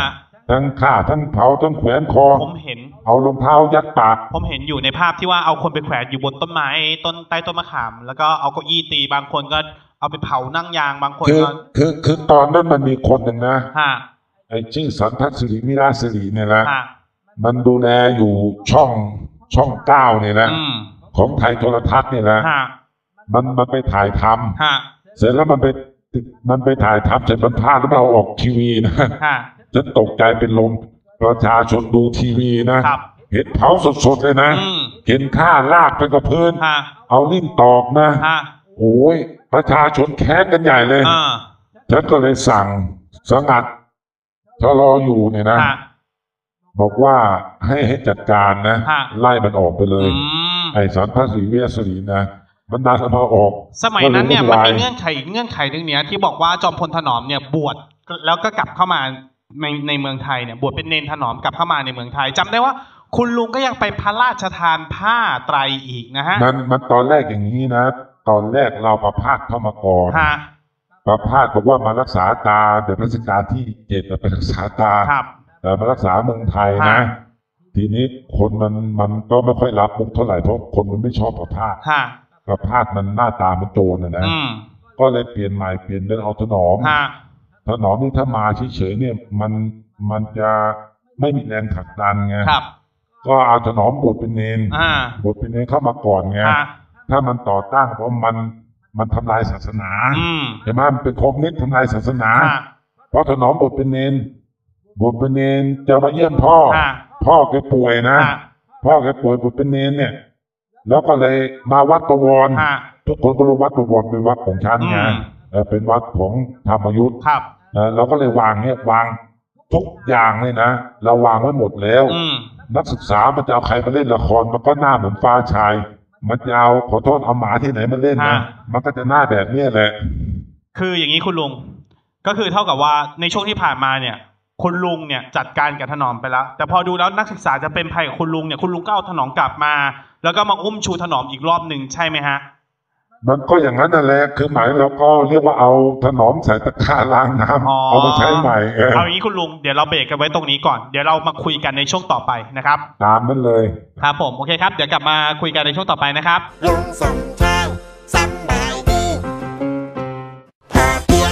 ทั้งฆ่าทั้งเผาทั้งแขวนคอผมเห็นเอารองเท้ายัดปากผมเห็นอยู่ในภาพที่ว่าเอาคนไปแขวนอยู่บนต้นไม้ใต้ต้นมะขามแล้วก็เอาเก้าอี้ตีบางคนก็เอาไปเผานั่งยางบางคนก็คือตอนนั้นมันมีคนหนึ่งนะไอ้ชื่อสันทัศน์สิริมิราสิริเนี่ยนะมันดูแลอยู่ช่อง9เนี่ยนะของไทยโทรทัศน์เนี่ยนะมันไปถ่ายทำเสร็จแล้วมันไปถ่ายทำเสร็จมันพลาดแล้วเราออกทีวีนะจะตกใจเป็นลมประชาชนดูทีวีนะเห็นเผาสดๆเลยนะเห็นฆ่าลากไปกับพื้นเอาลิ้นตอกนะโอ้ยประชาชนแค้นกันใหญ่เลยฉันก็เลยสั่งสงัดชะลออยู่เนี่ยนะบอกว่าให้จัดการนะไล่มันออกไปเลยไอ้สันทัศน์สิริมิราสิรินะมันน่าจะมาออกสมัยนั้นเนี่ยมันมีเงื่อนไขหนึ่งเนี่ยที่บอกว่าจอมพลถนอมเนี่ยบวชแล้วก็กลับเข้ามาในเมืองไทยเนี่ยบวชเป็นเนนถนอมกลับเข้ามาในเมืองไทยจำได้ว่าคุณลุงก็ยังไปพระราชทานผ้าไตรอีกนะฮะมันตอนแรกอย่างนี้นะตอนแรกเราประพาสเข้ามาก่อนประพาสบอกว่ามารักษาตาเดี๋ยวรัชกาลที่7ไปรักษาตาแต่มารักษาเมืองไทยนะทีนี้คนมันก็ไม่ค่อยรับมุกเท่าไหร่เพราะคนมันไม่ชอบประพาสมันหน้าตามันโจรนะก็เลยเปลี่ยนใหม่เปลี่ยนเป็นเอาถนอมนี่ถ้ามาเฉยๆเนี่ยมันจะไม่มีแรงผลักดันไงก็เอาถนอมบวชเป็นเนรเข้ามาก่อนไงถ้ามันต่อต้านเพราะมันทำลายศาสนาเห็นไหมมันเป็นคอมมิวนิสต์ทำลายศาสนาเพราะถนอมบวชเป็นเนรจะมาเยี่ยมพ่อแกป่วยนะพ่อแกป่วยบวชเป็นเนรเนี่ยแล้วก็เลยมาวัดประวรทุกคนก็รู้วัดประวรเป็นวัดของฉันไงเป็นวัดของธรรมยุทธ์เราก็เลยวางทุกอย่างเลยนะเราวางไว้หมดแล้วนักศึกษามันจะเอาใครมาเล่นละครมันก็หน้าเหมือนฟ้าชายมันจะเอาขอโทษเอาหมาที่ไหนมาเล่นนะมันก็จะหน้าแบบนี้แหละคืออย่างนี้คุณลุงก็คือเท่ากับว่าในช่วงที่ผ่านมาเนี่ยคุณลุงเนี่ยจัดการกับถนอมไปแล้วแต่พอดูแล้วนักศึกษาจะเป็นภัยกับคุณลุงเนี่ยคุณลุงก็เอาถนอมกลับมาแล้วก็มาอุ้มชูถนอมอีกรอบหนึ่งใช่ไหมฮะมันก็อย่างนั้นนั่นแหละคือหมายเราก็เรียกว่าเอาถนอมใส่ตะกร้าล้างน้ำเอามาใช้ใหม่เอาอย่างนี้คุณลุงเดี๋ยวเราเบรกกันไว้ตรงนี้ก่อนเดี๋ยวเรามาคุยกันในช่วงต่อไปนะครับตามนั้นเลยครับผมโอเคครับเดี๋ยวกลับมาคุยกันในช่วงต่อไปนะครับลุงสมชายสบายดีพาเพียง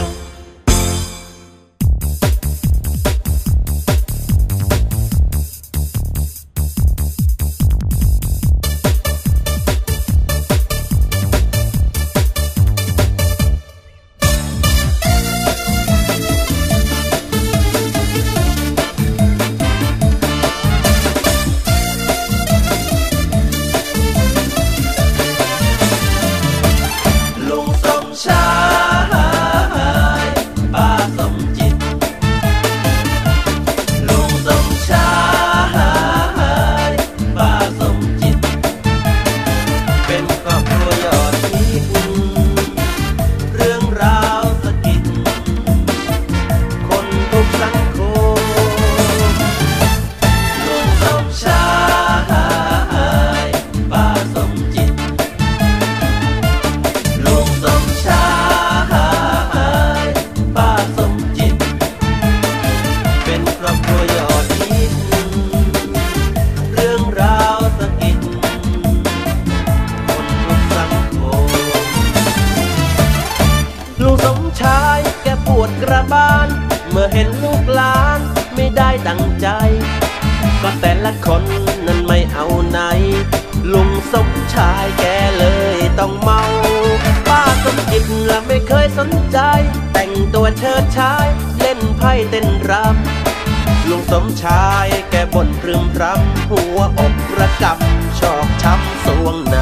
ก็แต่ละคนนั้นไม่เอาไหนลุงสมชายแกเลยต้องเมาป้าสมจิตละไม่เคยสนใจแต่งตัวเชิดชายเล่นไพ่เต้นรำลุงสมชายแกบ่นพรึมพรำหัวอกระกำชอกช้ำสวงใน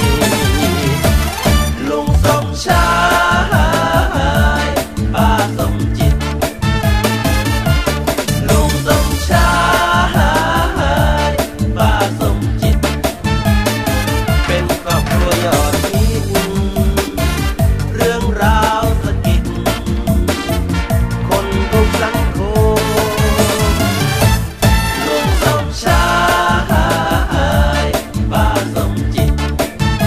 ลุงสมชายป้าสมจิตลุงสมชายป้าสมจิตเป็นครอบครัวยอดฮิตเรื่องราวสะกิดคนทุกสังคมลุงสมชายป้าสมจิต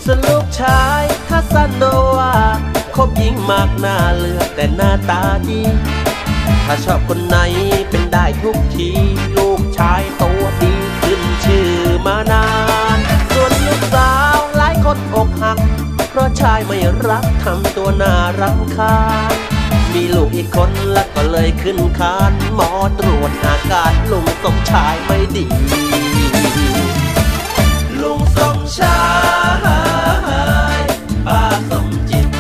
สรุปชายทัศนโนว่าคบหญิงมากหน้าเลือกแต่หน้าตาดีถ้าชอบคนไหนเป็นได้ทุกทีลูกชายตัวดีขึ้นชื่อมานานส่วนลูกสาวหลายคนอกหักเพราะชายไม่รักทำตัวน่ารำคาญมีลูกอีกคนแล้วก็เลยขึ้นคานหมอตรวจอาการลุงสมชายไม่ดีลุงสมชายป้าสมจิต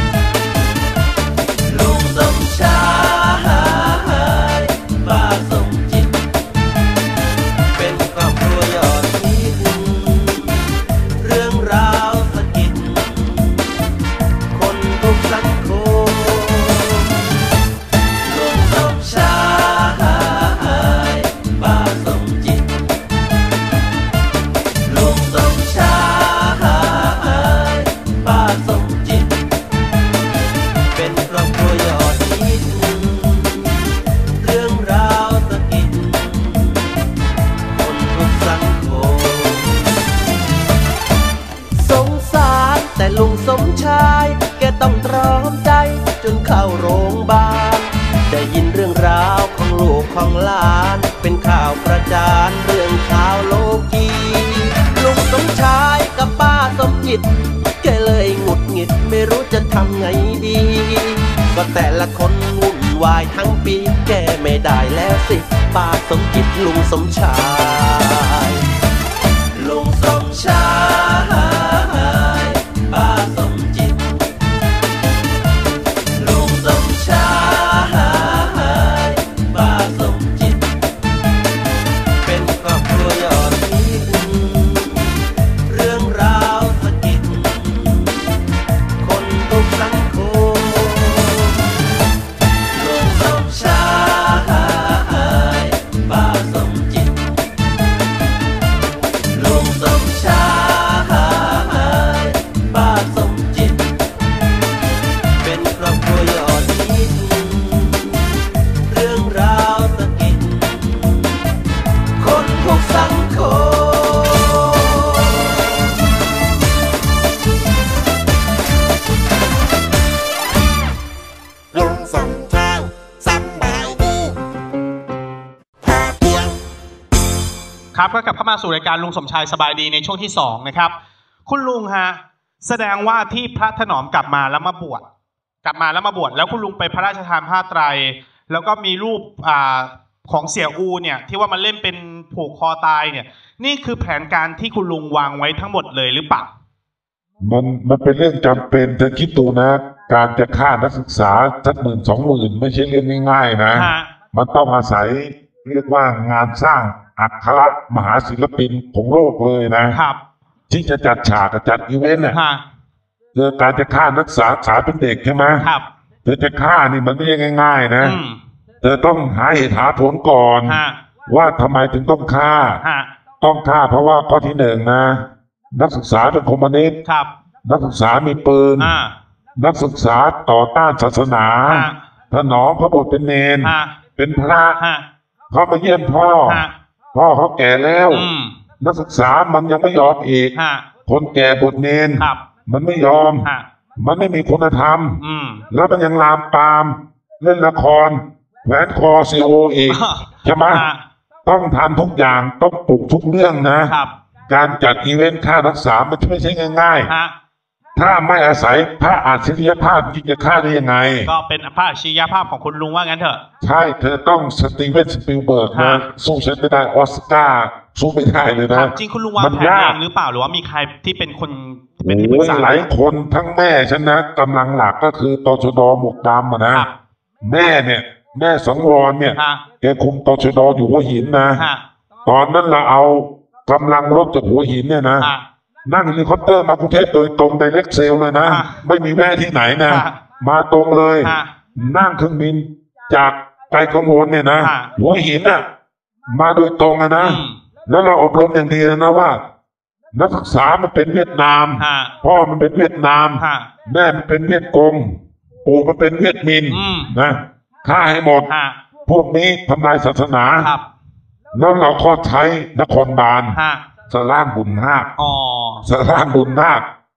ลุงสมชายป้าสมจิตเป็นครอบครัวยอดฮิตเรื่องราวสะกิดคนทุกสังคมลุงสมชายป้าสมจิตลุงสมชายป้าสมจิตเป็นครอบครัวยอดฮิตเรื่องราวสะกิดคนทุกสังคมสงสารแต่ลุงสมชายแกต้องตรอมใจจนเข้าโรงพยาบาลได้ยินเรื่องราวของลูกของหลานเป็นข่าวประจานเรื่องข่าวโลกีลุงสมชายกับป้าสมจิตแกเลยหงุดหงิดไม่รู้จะทำไงดีก็แต่ละคนวุ่นวายทั้งปีแกไม่ได้แล้วสิป้าสมจิตลุงสมชายลุงสมชายป้าสมจิตลุงสมชายป้าสมจิตเป็นครอบครัวยอดฮิตเรื่องราวสะกิดคนทุกสังคมลุงสมชายป้าสมจิตลุงสมชายป้าสมจิตเป็นครอบครัวยอดฮิตเรื่องราวสะกิดคนทุกสังคมลุงสมชายสบายดีพอเพียงครับก็กลับเข้ามาสู่รายการลุงสมชายสบายดีในช่วงที่2นะครับคุณลุงฮะแสดงว่าที่พระถนอมกลับมาแล้วมาบวชแล้วคุณลุงไปพระราชทานผ้าไตรแล้วก็มีรูปของเสี่ยอูเนี่ยที่ว่ามันเล่นเป็นผูกคอตายเนี่ยนี่คือแผนการที่คุณลุงวางไว้ทั้งหมดเลยหรือเปล่ามันเป็นเรื่องจำเป็นเธอคิดดูนะการจะฆ่านักศึกษาสัก10,000-20,000ไม่ใช่เรื่องง่ายๆนะมันต้องอาศัยเรียกว่างานสร้างอัครมหาศิลปินของโลกเลยนะครับที่จะจัดฉากกับจัดอีเวนต์เนี่ยเธอการจะฆ่านักศึกษาเป็นเด็กใช่ไหมเธอจะฆ่านี่มันไม่ใช่ง่ายๆนะเธอต้องหาเหตุหาผลก่อนว่าทำไมถึงต้องฆ่าเพราะว่าข้อที่1นะนักศึกษาเป็นคอมมิวนิสต์นักศึกษามีปืนนักศึกษาต่อต้านศาสนาถนอมพระบทเป็นเนรเป็นพระเขามาเยี่ยมพ่อเขาแก่แล้วนักศึกษามันยังไม่ยอมอีกคนแก่บทเนรมันไม่ยอมมันไม่มีคุณธรรมแล้วมันยังลามปามเล่นละครแหวนคอซีโออีกใช่ไหมต้องทำทุกอย่างต้องปลุกทุกเรื่องนะการจัดอีเวนต์ฆ่านักศึกษามันไม่ใช่ง่ายๆถ้าไม่อาศัยพระอัจฉริยภาพจะฆ่าได้ยังไงก็เป็นพระอัจฉริยภาพของคุณลุงว่างั้นเถอะใช่เธอต้องสตีเวนสปิลเบิร์กนะสู้ฉันไม่ได้ออสการ์สู้ไม่ได้เลยนะจริงคุณลุงวางแผนเองหรือเปล่าหรือว่ามีใครที่เป็นคนเป็นที่ปรึกษาหลายคนทั้งแม่ฉันนะกำลังหลักก็คือตชด.หมวกดำนะแม่สังวรเนี่ยแกคุมตชด.อยู่หัวหินนะตอนนั้นเราเอากำลังรบจากหัวหินเนี่ยนะนั่งเฮลิคอปเตอร์มากรุงเทพโดยตรงไดเรกเซลเลยนะไม่มีแม่ที่ไหนนะมาตรงเลยนั่งเครื่องบินจากไปกังวลเนี่ยนะหัวหินน่ะมาโดยตรงนะแล้วเราอบรมอย่างดีนะว่านักศึกษามันเป็นเวียดนามพ่อมันเป็นเวียดนามแม่มันเป็นเวียดกงปู่มันเป็นเวียดมินนะฆ่าให้หมดพวกนี้ทำลายศาสนาแล้วเราก็ใช้นครบาลสร้างบุญนาค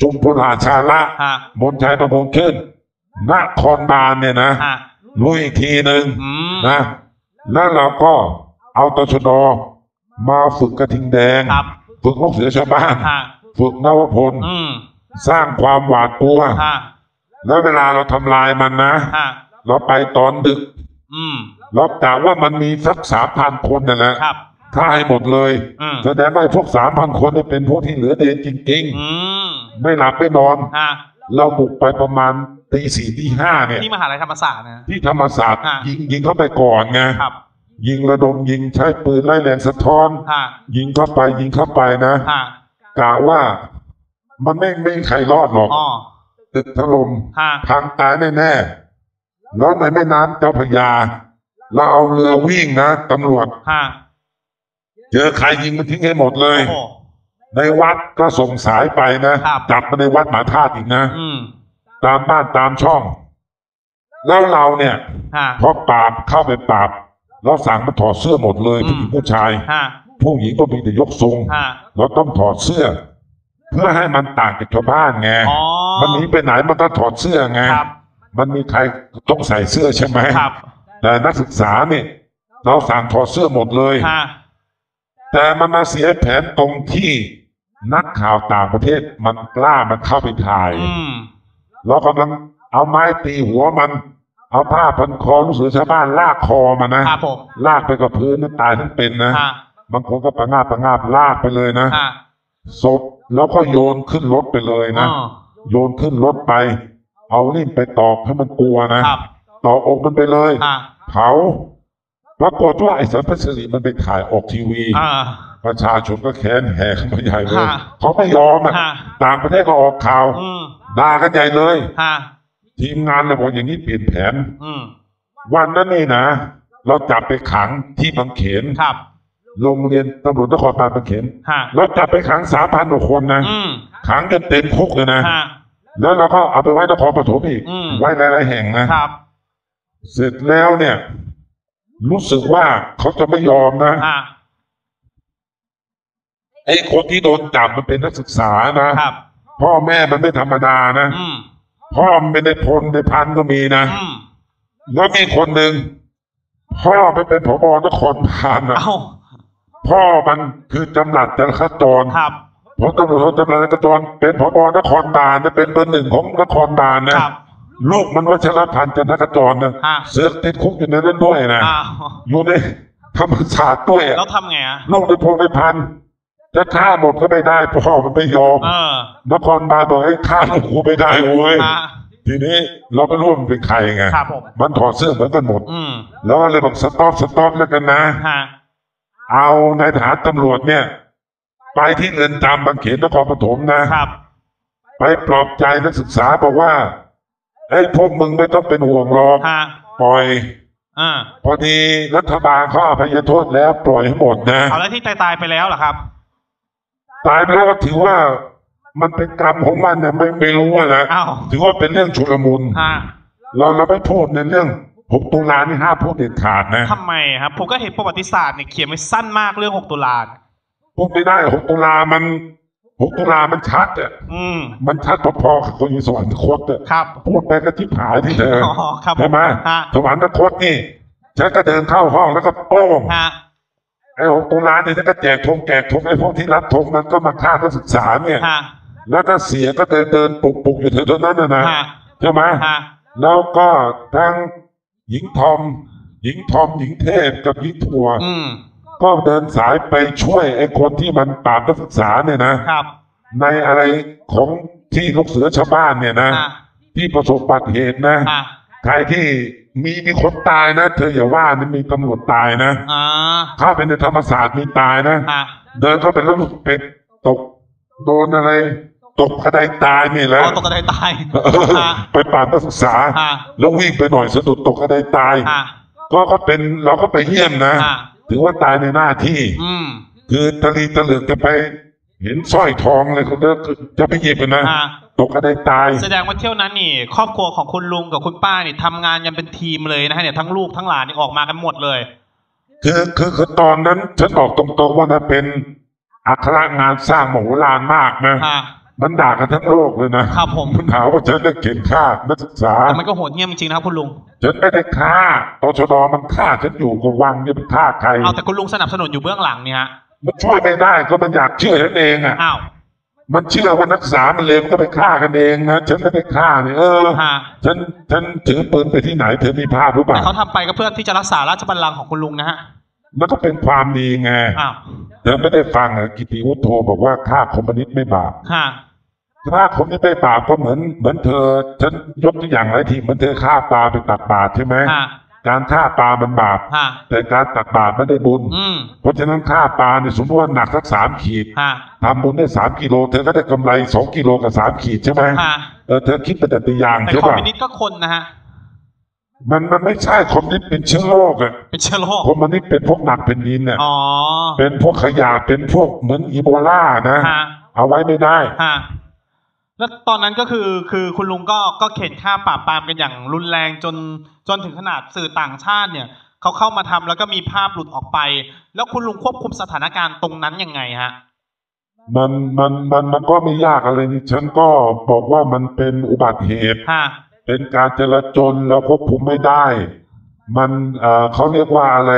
จุมพลาชาละมนชัยประมงขึ้นนครบาลเนี่ยนะลุยอีกทีหนึ่งนะแล้วเราก็เอาตชดมาฝึกกระทิงแดงฝึกลูกเสือชาวบ้านฝึกนวพลสร้างความหวาดกลัวแล้วเวลาเราทำลายมันนะเราไปตอนดึกเรากะว่ามันมีสัก 3,000 คนนั่นแหละฆ่าให้หมดเลยแสดงว่าพวก 3,000 คนเนี่ยเป็นพวกที่เหลือเดนจริงๆไม่หลับไม่นอนเราบุกไปประมาณตี 4 ตี 5เนี่ยที่มหาลัยธรรมศาสตร์นะที่ธรรมศาสตร์ยิงเข้าไปก่อนไงยิงระดมยิงใช้ปืนไล่แรงสะท้อนยิงเข้าไปนะกะว่ามันไม่ใครรอดหรอกตึกถล่มพังตายแน่ๆแล้วในแม่น้ำเจ้าพระยาเราเอาเรือวิ่งนะตำรวจเจอใครยิงมันทิ้งให้หมดเลยในวัดก็ส่งสายไปนะจับมาในวัดหมหาธาตุอีกนะตามบ้านตามช่องแล้วเราเนี่ยพอปราบเข้าไปปราบเราสั่งมาถอดเสื้อหมดเลยผู้หญิงผู้ชายผู้หญิงก็มีแต่ยกทรงเราต้องถอดเสื้อเพื่อให้มันต่างจากชาวบ้านไงมันหนีไปไหนมันก็ถอดเสื้อไงมันมีใครต้องใส่เสื้อใช่ไหมแต่นักศึกษาเนี่ยเราสั่งถอดเสื้อหมดเลยแต่มันมาเสียแผนตรงที่นักข่าวต่างประเทศมันกล้ามันเข้าไปถ่ายเรากำลังเอาไม้ตีหัวมันเอาผ้าพันคอลูกเสือชาวบ้านลากคอมันนะลากไปกับพื้นตายทั้งเป็นนะบางคนก็ประงาบลากไปเลยนะศพแล้วก็โยนขึ้นรถไปเลยนะโยนขึ้นรถไปเอาลิ่มไปตอกให้มันกลัวนะตอกอกมันไปเลยเผาปรากฏว่าไอ้สันพัชรีมันไปถ่ายออกทีวีประชาชนก็แค้นแห่ขึ้นมาใหญ่เลยเขาไม่ยอมต่างประเทศก็ออกข่าวด่ากันใหญ่เลยทีมงานเลยบอกอย่างนี้เปลี่ยนแผนวันนั้นนี่นะเราจับไปขังที่บางเขนโรงเรียนตำรวจนครบาลบางเขนเราจับไปขัง 3,000 กว่าคนนะขังกันเต็มคุกเลยนะแล้วเราก็เอาไปไว้นครปฐมอีกไว้หลายๆแห่งนะเสร็จแล้วเนี่ยรู้สึกว่าเขาจะไม่ยอมนะไอ้คนที่โดนจับมันเป็นนักศึกษานะพ่อแม่มันไม่ธรรมดานะพ่อมันเป็นในพลในพันก็มีนะแล้วมีคนหนึ่งพ่อมันเป็นผบ.นครบาลนะพ่อมันคือจำหลัดจราจรเพราะตำรวจจำหลัดจราจรเป็นผบ.นครบาลนะเป็นเบอร์ 1ของนครบาลนะลูกมันวัชรพันธ์จันทจรนะเสือกติดคุกอยู่ในนั้นด้วยนะอยู่ในธรรมศาสตร์ด้วยแล้วทำไงลูกในพงในพันจะฆ่าหมดก็ไม่ได้พ่อมันไม่ยอมนครบาลบอกให้ฆ่าลูกกูไม่ได้เว้ยทีนี้เราก็รู้มันเป็นใครไงมันถอดเสื้อเหมือนกันหมดแล้วเลยบอกสต็อปแล้วกันนะเอานายทหารตำรวจเนี่ยไปที่เรือนจำบางเขนนครปฐมนะไปปลอบใจนักศึกษาบอกว่าไอ้พวกมึงไม่ต้องเป็นห่วงหรอกปล่อยพอดีรัฐบาลเขาอภัยโทษแล้วปล่อยให้หมดนะเอาแล้วที่ตายไปแล้วเหรอครับตายไปแล้วก็ถือว่ามันเป็นกรรมของมันเนี่ยไม่รู้นะถือว่าเป็นเรื่องชุลมุนเราไม่พูดในเรื่อง6 ตุลานี่ห้ามพูดเด็ดขาดนะทำไมครับผมก็เห็นประวัติศาสตร์เนี่ยเขียนไว้สั้นมากเรื่อง6 ตุลาพูดไม่ได้6 ตุลา6 ตุลามันชัดอ่ะมันชัดพอๆกับคนอยู่สวรรคตอ่ะพูดไปก็ทิพหายที่เธอใช่ไหมสวรรคตนี่ฉันก็เดินเข้าห้องแล้วก็โป้งไอ้6 ตุลาเนี่ยฉันก็แจกธงไอ้พวกที่รับธงมันก็มาฆ่านักศึกษาเนี่ยแล้วก็เสียก็เดินปลุกอยู่เท่านั้นนะใช่ไหมแล้วก็ทั้งหญิงทอมหญิงเทพกับหญิงทัวก็เดินสายไปช่วยไอ้คนที่มันปราบนักศึกษาเนี่ยนะในอะไรของที่ลูกเสือชาวบ้านเนี่ยนะที่ประสบอุบัติเหตุนะใครที่มีคนตายนะเธออย่าว่านี่มีตำรวจตายนะเข้าไปในธรรมศาสตร์มีตายนะเดินเข้าไปแล้วเป็ดตกโดนอะไรตกกระไดตายนี่แหละตกกระไดตายไปปราบนักศึกษาแล้ววิ่งไปหน่อยสะดุดตกกระไดตายก็เป็นเราก็ไปเยี่ยมนะถือว่าตายในหน้าที่คือตะลีตะเหลือกจะไปเห็นสร้อยทองอะไรเขาจะไปหยิบนะตกกระไดตายแสดงว่าเที่ยวนั้นนี่ครอบครัวของคุณลุงกับคุณป้านี่ทำงานกันเป็นทีมเลยนะฮะเนี่ยทั้งลูกทั้งหลานนี่ออกมากันหมดเลยคือตอนนั้นฉันบอกตรงๆว่านะเป็นอัครงานสร้างมโหฬารมากนะมันด่ากันทั้งโลกเลยนะครับผมมันหาว่าฉันได้เข็นฆ่านักศึกษาแต่มันก็โหดเหี้ยมจริงๆนะครับคุณลุงฉันไม่ได้ฆ่าตชดมันฆ่าฉันอยู่กวังเนี่ยมันฆ่าใครเอาแต่คุณลุงสนับสนุนอยู่เบื้องหลังเนี่ยฮะมันช่วยไม่ได้ก็มันอยากเชื่อฉันเองอ่ะอ้าวมันเชื่อว่านักศึกษามันเลวก็ไปฆ่ากันเองนะฉันไม่ได้ฆ่าเนี่ยฉันถือปืนไปที่ไหนเธอมีภาพหรือเปล่าแต่เขาทำไปก็เพื่อที่จะรักษาราชบัลลังก์ของคุณลุงนะฮะมันก็เป็นความดีไงเธอไม่ได้ฟังกิติวุฒโธบอกว่าฆ่าคอมมิวนิสต์ไม่บาปฆ่าคอมมิวนิสต์ไม่บาปก็เหมือนเธอฉันยกตัวอย่างหลายทีเหมือนเธอฆ่าปลาไปตักบาตรใช่ไหมการฆ่าปลามันบาปแต่การตักบาตรไม่ได้บุญเพราะฉะนั้นฆ่าปลาเนี่ยสมมติว่าหนักสัก3 ขีดทำบุญได้3 กิโลเธอก็ได้กำไร2 กิโลกับ3 ขีดใช่ไหมเธอคิดเป็นแต่ตัวอย่างใช่ป่ะแต่คอมมิวนิสต์ก็คนนะฮะมันไม่ใช่คอมมิวนิสต์เป็นเชื้อโรคอ่ะเป็นเชื้อโรคคอมมิวนิสต์เป็นพวกหนักเป็นดินเนี่ยเป็นพวกขยะเป็นพวกเหมือนอีโบลานะเอาไว้ไม่ได้แล้วตอนนั้นก็คือคุณลุงก็เข็นฆ่าปราบปรามกันอย่างรุนแรงจนถึงขนาดสื่อต่างชาติเนี่ยเขาเข้ามาทำแล้วก็มีภาพหลุดออกไปแล้วคุณลุงควบคุมสถานการณ์ตรงนั้นยังไงฮะมันก็ไม่ยากอะไรนี่ฉันก็บอกว่ามันเป็นอุบัติเหตุเป็นการจราจรแล้วควบคุมไม่ได้มันเขาเรียกว่าอะไร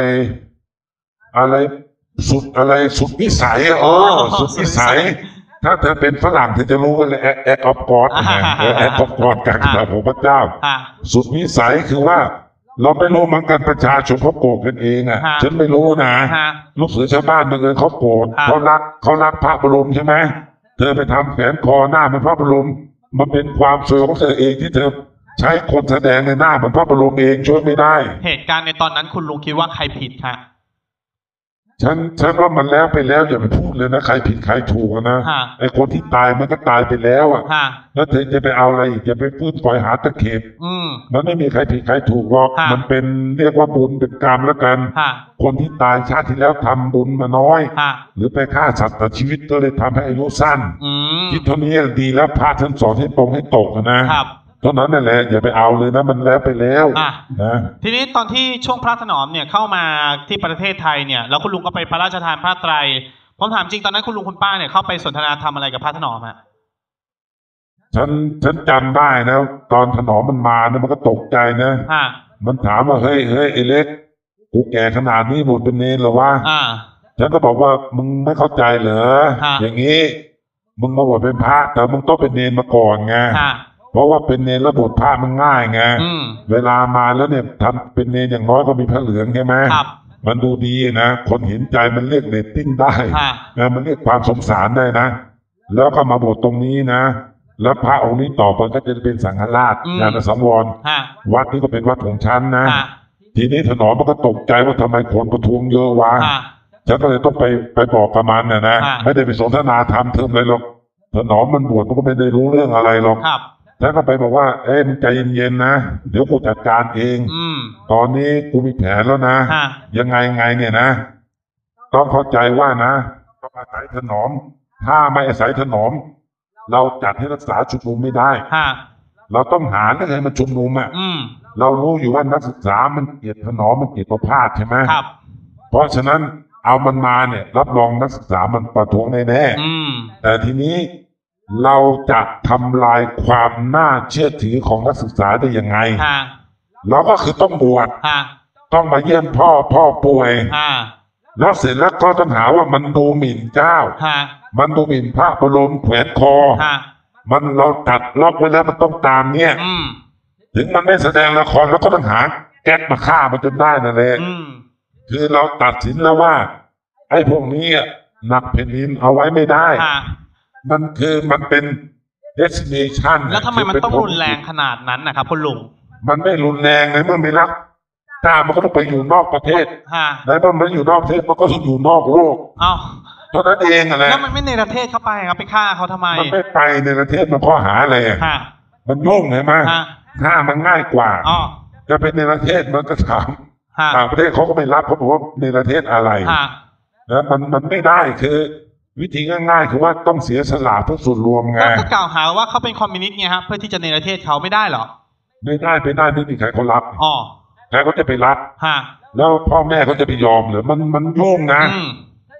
สุดวิสัยสุดวิสัยถ้าเธอเป็นฝรั่งเธอจะรู้ว่าแอคออฟกอดแอคออฟกอดการกระทำของพระเจ้าสุดวิสัยคือว่าเราไม่รู้มันกันประชาชนเขาโกรธกันเองอ่ะฉันไม่รู้นะลูกเสือชาวบ้านบางคนเขาโกรธเขารักพระบรมใช่ไหมเธอไปทำแขนคอหน้ามันพระบรมมันเป็นความสวยของเธอเองที่เธอใช้คนแสดงในหน้ามันพระบรมเองช่วยไม่ได้เหตุการณ์ในตอนนั้นคุณลุงคิดว่าใครผิดคะฉันว่ามันแล้วไปแล้วอย่าไปพูดเลยนะใครผิดใครถูกนะไอ้คนที่ตายมันก็ตายไปแล้วอ่ะแล้วเธอจะไปเอาอะไรอีกจะไปฟื้นฝอยหาตะเข็บมันไม่มีใครผิดใครถูกหรอกมันเป็นเรียกว่าบุญเป็นกรรมแล้วกันคนที่ตายชาติที่แล้วทำบุญมาน้อยหรือไปฆ่าสัตว์ตัดชีวิตก็เลยทำให้อายุสั้นคิดเท่านี้ดีแล้วพระท่านสอนให้ตรงให้ตกนะเท่านั้นนั่นแหละอย่าไปเอาเลยนะมันแล้วไปแล้วนะทีนี้ตอนที่ช่วงพระถนอมเนี่ยเข้ามาที่ประเทศไทยเนี่ยแล้วคุณลุงก็ไปพระราชทานผ้าไตรผมถามจริงตอนนั้นคุณลุงคุณป้าเนี่ยเข้าไปสนทนาธรรมอะไรกับพระถนอมฮะฉันจำได้นะตอนถนอมมันมาเนี่ยมันก็ตกใจนะมันถามว่าเฮ้ยไอ้เล็กกูแก่ขนาดนี้บวชเป็นเนรหรอวะฉันก็บอกว่ามึงไม่เข้าใจเหรออย่างนี้มึงมาบวชเป็นพระแต่มึงต้องเป็นเนรมาก่อนไงเพราะว่าเป็นเนรระบบพระมันง่ายไงเวลามาแล้วเนี่ยทำเป็นเนรอย่างน้อยก็มีพระเหลืองใช่ไหมมันดูดีนะคนเห็นใจมันเรียกเรตติ้งได้นะมันเรียกความสงสารได้นะแล้วก็มาบวชตรงนี้นะแล้วพระองค์นี้ต่อไปก็จะเป็นสังฆราชญาณสังวรวัดนี้ก็เป็นวัดของฉันนะทีนี้ถนอมมันก็ตกใจว่าทำไมคนประท้วงเยอะวะฉันก็เลยต้องไปบอกประมาณน่ะนะไม่ได้ไปสนทนาธรรมเทิมเลยหรอกถนอมมันบวชมันก็ไม่ได้รู้เรื่องอะไรหรอกแล้วก็ไปบอกว่ามึงใจเย็นๆนะเดี๋ยวกูจัดการเองตอนนี้กูมีแผนแล้วนะยังไงเนี่ยนะต้องเข้าใจว่านะต้องอาศัยถนอมถ้าไม่อาศัยถนอมเราจัดให้รักษาชุมนุมไม่ได้เราต้องหาเรื่องให้มันชุมนุมอ่ะเรารู้อยู่ว่านักศึกษามันเกลียดถนอมมันเกลียดประพาสใช่ไหมเพราะฉะนั้นเอามันมาเนี่ยรับรองนักศึกษามันประท้วงแน่ๆแต่ทีนี้เราจะทำลายความน่าเชื่อถือของนักศึกษาได้ยังไงเราก็คือต้องบวชต้องมาเยี่ยมพ่อป่วยแล้วเสร็จแล้วก็ต้องหาว่ามันดูหมิ่นเจ้ามันดูหมิ่นพระบรมแขวนคอมันเราตัดล็อกไว้แล้วมันต้องตามเนี่ยถึงมันไม่แสดงละครแล้วก็ต้องหาแก๊สมาฆ่ามันจนได้นั่นเองคือเราตัดสินแล้วว่าไอ้พวกนี้หนักแผ่นดินเอาไว้ไม่ได้มันเป็น destination แล้วทำไมมันต้องรุนแรงขนาดนั้นนะครับคุณลุงมันไม่รุนแรงเลยเมื่อไม่รักถ้ามันก็ต้องไปอยู่นอกประเทศแล้วมันอยู่นอกประเทศมันก็ต้องอยู่นอกโลกเท่านั้นเองอะไรแล้วมันไม่ในประเทศเข้าไปครับไปฆ่าเขาทำไมมันไม่ไปในประเทศมันข้อหาอะไรมันยุ่งไงมั้ยฆ่ามันง่ายกว่าจะเป็นในประเทศมันก็ถามต่างประเทศเขาก็ไม่รับเพราะว่าในประเทศอะไรแล้วมันไม่ได้คือวิธีง่ายๆคือว่าต้องเสียสละเพื่อส่วนรวมไงก็กล่าวหาว่าเขาเป็นคอมมิวนิสต์ไงครับเพื่อที่จะในประเทศเขาไม่ได้หรอไม่ได้ไม่มีใครเขารับใครเขาจะไปรับแล้วพ่อแม่เขาจะไปยอมหรือมันยุ่งนะ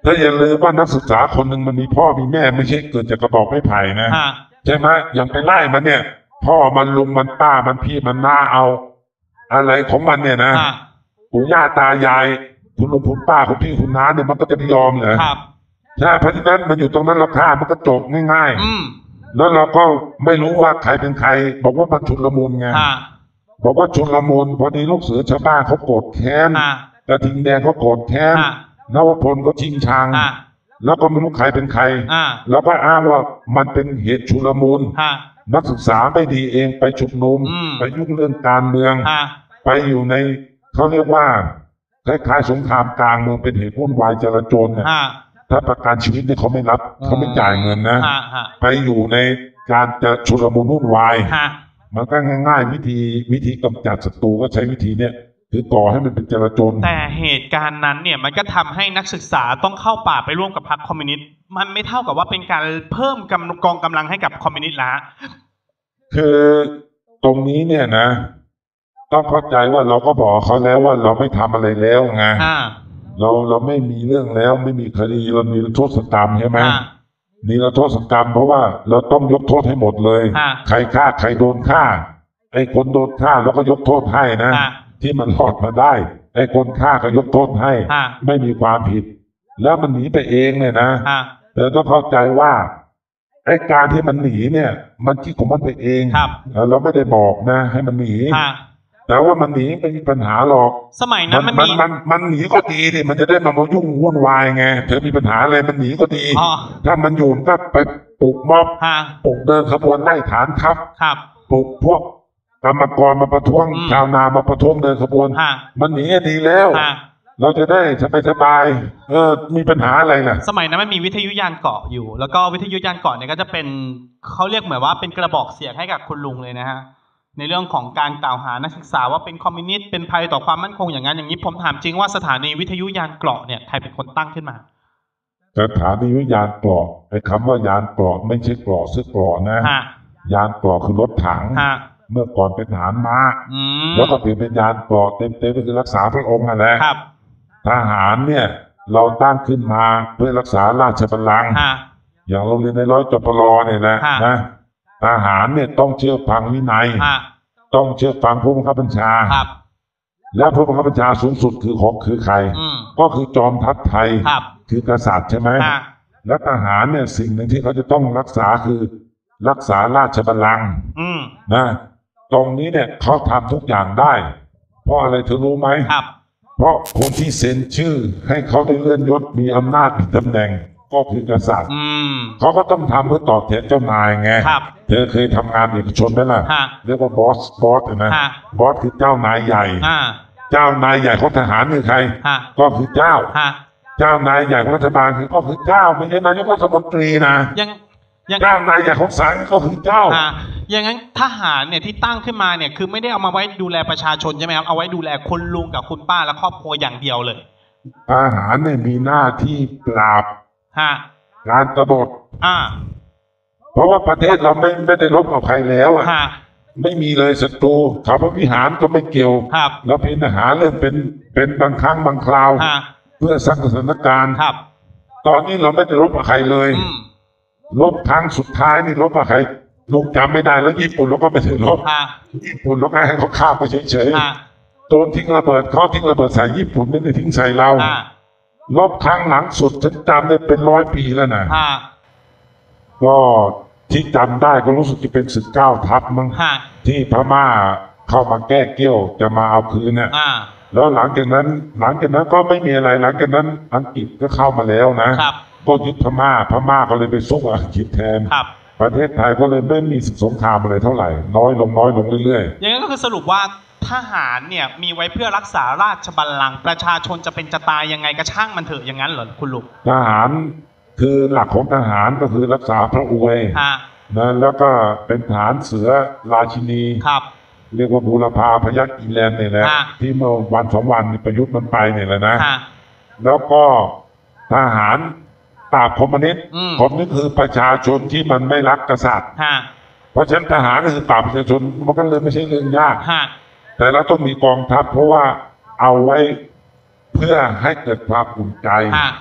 ถ้าอย่าลืมว่านักศึกษาคนหนึ่งมันมีพ่อมีแม่ไม่ใช่เกิดจากกระบอกไม้ไผ่นะใช่ไหมอย่างไปไล่มันเนี่ยพ่อมันลุงมันป้ามันพี่มันน้าเอาอะไรของมันเนี่ยนะปู่ย่าตายายคุณลุงคุณป้าคุณพี่คุณน้าเนี่ยมันก็จะไม่ยอมเหรอใช่เพราะฉะนั้นมันอยู่ตรงนั้นเราฆ่ามันก็จบง่ายๆแล้วเราก็ไม่รู้ว่าใครเป็นใครบอกว่ามันชุลมุนไงบอกว่าชุลมุนพอดีลูกเสือชาวบ้านเขาโกรธแค้นกระทิงแดงเขาโกรธแค้นนวพลก็ชิงชังแล้วก็ไม่รู้ใครเป็นใครแล้วก็อ้างว่ามันเป็นเหตุชุลมุนนักศึกษาไม่ดีเองไปชุมนุมไปยุ่งเรื่องการเมืองไปอยู่ในเขาเรียกว่าคล้ายๆสงครามกลางเมืองเป็นเหตุวุ่นวายจลาจลเนี่ยถ้าประกันชีวิตเนี่ยเขาไม่รับเขาไม่จ่ายเงินนะไปอยู่ในการจะชุลมุนวุ่นวายมันก็ง่ายๆวิธีกำจัดศัตรูก็ใช้วิธีเนี่ยคือก่อให้มันเป็นจลาจลแต่เหตุการณ์นั้นเนี่ยมันก็ทำให้นักศึกษาต้องเข้าป่าไปร่วมกับพรรคคอมมิวนิสต์มันไม่เท่ากับว่าเป็นการเพิ่มกองกำลังให้กับคอมมิวนิสต์ละคือตรงนี้เนี่ยนะต้องเข้าใจว่าเราก็บอกเขาแล้วว่าเราไม่ทำอะไรแล้วไงเราไม่มีเรื่องแล้วไม่มีคดีเรามีโทษกรรมใช่ไหมนี่เราโทษกรรมเพราะว่าเราต้องยกโทษให้หมดเลยใครฆ่าใครโดนฆ่าไอ้คนโดนฆ่าแล้วก็ยกโทษให้นะที่มันรอดมาได้ไอ้คนฆ่าก็ยกโทษให้ไม่มีความผิดแล้วมันหนีไปเองเนี่ยนะแต่ต้องเข้าใจว่าไอ้การที่มันหนีเนี่ยมันคิดของมันไปเองเราไม่ได้บอกนะให้มันหนีแต่ว่ามันหนีไม่มีปัญหาหรอกสมัยนั้นมันหนีก็ดีดิมันจะได้มายุ่งวุ่นวายไงเธอมีปัญหาอะไรมันหนีก็ดีถ้ามันอยู่ก็ไปปลุกม็อบปลุกเดินขบวนไล่ฐานทัพปลุกพวกกรรมกรมาประท้วงชาวนามาประท้วงเดินขบวนมันหนีดีแล้วเราจะได้สบายมีปัญหาอะไรล่ะสมัยนั้นมันมีวิทยุยานเกาะอยู่แล้วก็วิทยุยานเกาะเนี่ยก็จะเป็นเขาเรียกเหมือนว่าเป็นกระบอกเสียงให้กับคุณลุงเลยนะฮะในเรื่องของการกล่าวหานักศึกษาว่าเป็นคอมมิวนิสต์เป็นภัยต่อความมั่นคงอย่างนั้นอย่างนี้ผมถามจริงว่าสถานีวิทยุยานเกราะเนี่ยใครเป็นคนตั้งขึ้นมาสถานีวิทยุยานเกราะไอ้คำว่ายานเกราะไม่ใช่เกราะซื้อเกราะนะยานเกราะคือรถถังเมื่อก่อนเป็นทหารม้าแล้วก็เปลี่ยนเป็นยานเกราะเต็มๆก็คือรักษาพระองค์นั่นแหละทหารเนี่ยเราตั้งขึ้นมาเพื่อรักษาราชบัลลังก์อย่างเราเรียนในร้อยจปรเนี่ยแหละนะทหารเนี่ยต้องเชื่อฟังวินัยต้องเชื่อฟังผู้บังคับบัญชาและผู้บังคับบัญชาสูงสุดคือใครก็คือจอมทัพไทยคือกษัตริย์ใช่ไหมและทหารเนี่ยสิ่งหนึ่งที่เขาจะต้องรักษาคือรักษาราชบัลลังก์นะตรงนี้เนี่ยเขาทำทุกอย่างได้เพราะอะไรเธอรู้ไหมเพราะคนที่เซ็นชื่อให้เขาได้เลื่อนยศมีอำนาจมีตำแหน่งก็คือกษัตริย์เขาก็ต้องทำเพื่อตอบแทนเจ้านายไงเธอเคยทำงานเอกชนไหมล่ะเรียกว่าบอสนะบอสคือเจ้านายใหญ่เจ้านายใหญ่ของทหารคือใครก็คือเจ้าเนายใหญ่ของรัฐบาลก็คือเจ้าไม่ใช่นายกรัฐมนตรีนะเจ้านายใหญ่ของศาลก็คือเจ้าอย่างนั้นทหารเนี่ยที่ตั้งขึ้นมาเนี่ยคือไม่ได้เอามาไว้ดูแลประชาชนใช่ไหมครับเอาไว้ดูแลคุณลุงกับคุณป้าและครอบครัวอย่างเดียวเลยทหารเนี่ยมีหน้าที่ปราบการกบฏเพราะว่าประเทศเราไม่ได้รบกับใครแล้วไม่มีเลยศัตรูข่าวพระวิหารก็ไม่เกี่ยวเราเป็นทหารเรื่องเป็นบางครั้งบางคราวเพื่อสร้างสถานการณ์ตอนนี้เราไม่ได้รบกับใครเลยรบครั้งสุดท้ายนี่รบกับใครลูกจำไม่ได้แล้วญี่ปุ่นเราก็ไม่ได้รบญี่ปุ่นเราก็ให้เขาฆ่าไปเฉยๆโดนทิ้งระเบิดเขาทิ้งระเบิดใส่ญี่ปุ่นไม่ได้ทิ้งใส่เรารบครั้งหลังสุดฉันจำได้เป็น100 ปีแล้วนะก็ที่จำได้ก็รู้สึกจะเป็น19 ทัพมั้งที่พม่าเข้ามาแก้เกี้ยวจะมาเอาคืนเนี่ยแล้วหลังจากนั้นก็ไม่มีอะไรหลังจากนั้นอังกฤษก็เข้ามาแล้วนะก็ยึดพม่าก็เลยไปสู้อังกฤษแทนประเทศไทยก็เลยไม่มีสงครามอะไรเท่าไหร่น้อยลงเรื่อยๆอย่างนั้นก็คือสรุปว่าทหารเนี่ยมีไว้เพื่อรักษาราชบัลลังก์ประชาชนจะเป็นจะตายยังไงก็ช่างมันเถอะอย่างนั้นเหรอคุณลุงทหารคือหลักของทหารก็คือรักษาพระอวยนะแล้วก็เป็นทหารเสือราชินีเรียกว่าบูรพาพยัคฆ์อีแลนด์เนี่ยแหละที่เมื่อวัน2 วันประยุทธ์มันไปเนี่ยแหละนะแล้วก็ทหารปราบคอมมิวนิสต์คือประชาชนที่มันไม่รักกษัตริย์เพราะฉะนั้นทหารก็คือปราบประชาชนมันก็เลยไม่ใช่เรื่องยากแต่เราต้องมีกองทัพเพราะว่าเอาไว้เพื่อให้เกิดความอุ่นใจ